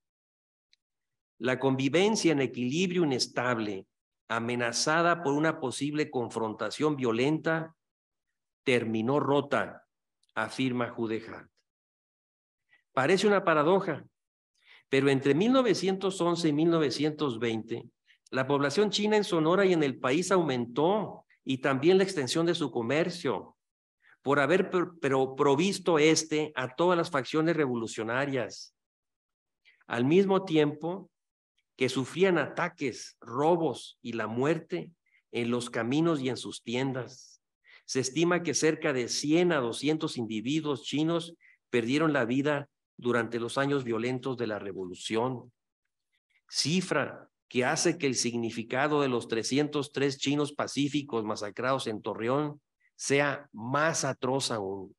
La convivencia en equilibrio inestable, amenazada por una posible confrontación violenta, terminó rota, afirma Hu de Hart. Parece una paradoja, pero entre 1911 y 1920, la población china en Sonora y en el país aumentó, y también la extensión de su comercio, por haber provisto a todas las facciones revolucionarias, al mismo tiempo que sufrían ataques, robos y la muerte en los caminos y en sus tiendas. Se estima que cerca de 100 a 200 individuos chinos perdieron la vida durante los años violentos de la revolución, cifra que hace que el significado de los 303 chinos pacíficos masacrados en Torreón sea más atroz aún,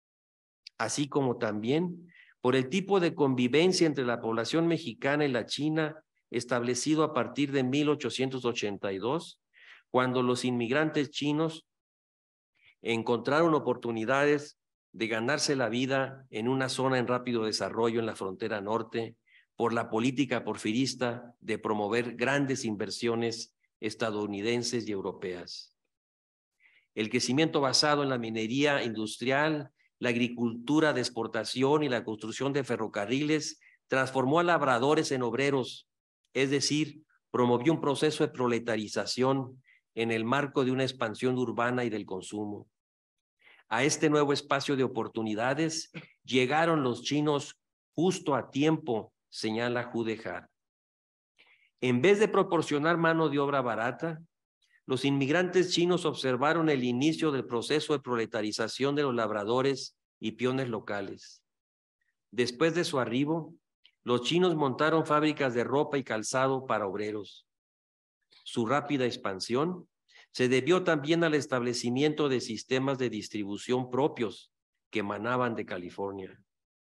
así como también por el tipo de convivencia entre la población mexicana y la china establecido a partir de 1882, cuando los inmigrantes chinos encontraron oportunidades de ganarse la vida en una zona en rápido desarrollo en la frontera norte, por la política porfirista de promover grandes inversiones estadounidenses y europeas. El crecimiento basado en la minería industrial, la agricultura de exportación y la construcción de ferrocarriles transformó a labradores en obreros, es decir, promovió un proceso de proletarización en el marco de una expansión urbana y del consumo. A este nuevo espacio de oportunidades llegaron los chinos justo a tiempo, señala Hu de Hart. En vez de proporcionar mano de obra barata, los inmigrantes chinos observaron el inicio del proceso de proletarización de los labradores y peones locales. Después de su arribo, los chinos montaron fábricas de ropa y calzado para obreros. Su rápida expansión se debió también al establecimiento de sistemas de distribución propios que emanaban de California.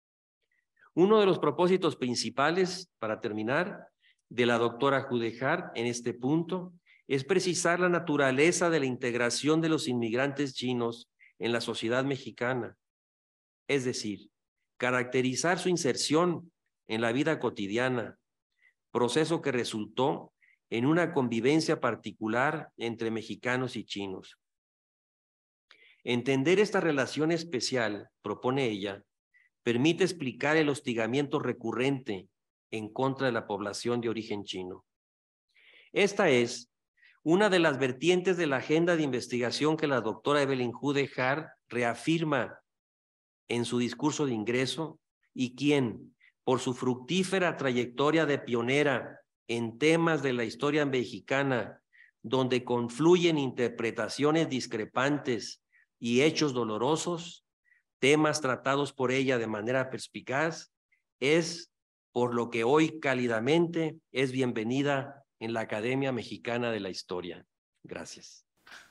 Uno de los propósitos principales, para terminar, de la doctora Hu de Hart en este punto es precisar la naturaleza de la integración de los inmigrantes chinos en la sociedad mexicana, es decir, caracterizar su inserción en la vida cotidiana, proceso que resultó en una convivencia particular entre mexicanos y chinos. Entender esta relación especial, propone ella, permite explicar el hostigamiento recurrente en contra de la población de origen chino. Esta es una de las vertientes de la agenda de investigación que la doctora Evelyn Hu de Hart reafirma en su discurso de ingreso y quien, por su fructífera trayectoria de pionera en temas de la historia mexicana, donde confluyen interpretaciones discrepantes y hechos dolorosos, temas tratados por ella de manera perspicaz, es por lo que hoy cálidamente es bienvenida en la Academia Mexicana de la Historia. Gracias.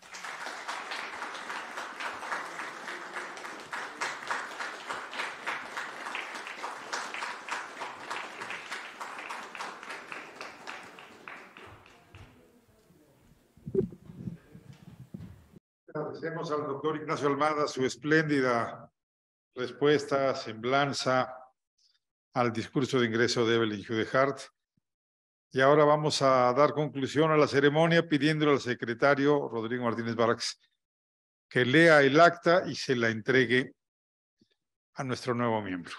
Agradecemos al doctor Ignacio Almada su espléndida respuesta, semblanza al discurso de ingreso de Evelyn Hu de Hart. Y ahora vamos a dar conclusión a la ceremonia pidiéndole al secretario Rodrigo Martínez Barax que lea el acta y se la entregue a nuestro nuevo miembro.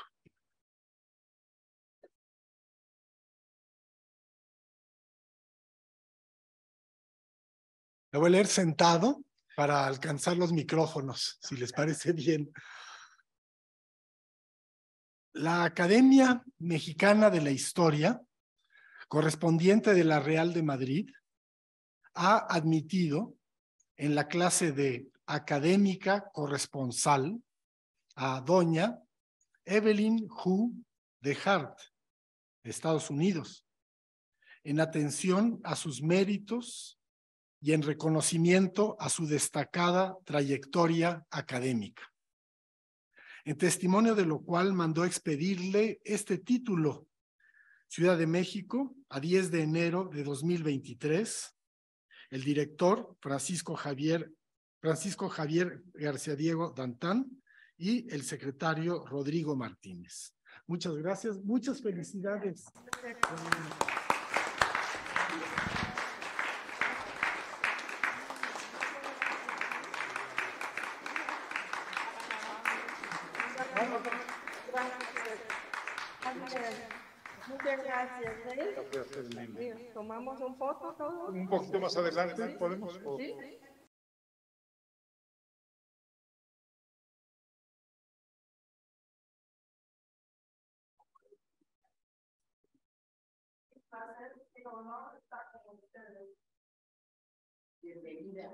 Lo voy a leer sentado para alcanzar los micrófonos, si les parece bien. La Academia Mexicana de la Historia, correspondiente de la Real de Madrid, ha admitido en la clase de académica corresponsal a doña Evelyn Hu de Hart, de Estados Unidos, en atención a sus méritos y en reconocimiento a su destacada trayectoria académica. En testimonio de lo cual mandó expedirle este título: Ciudad de México, a 10 de enero de 2023, el director Francisco Javier García Diego Dantán y el secretario Rodrigo Martínez. Muchas gracias, muchas felicidades. Muchas gracias. ¿Tomamos un foto todos? Un poquito más adelante, ¿podemos? Sí. Bienvenida.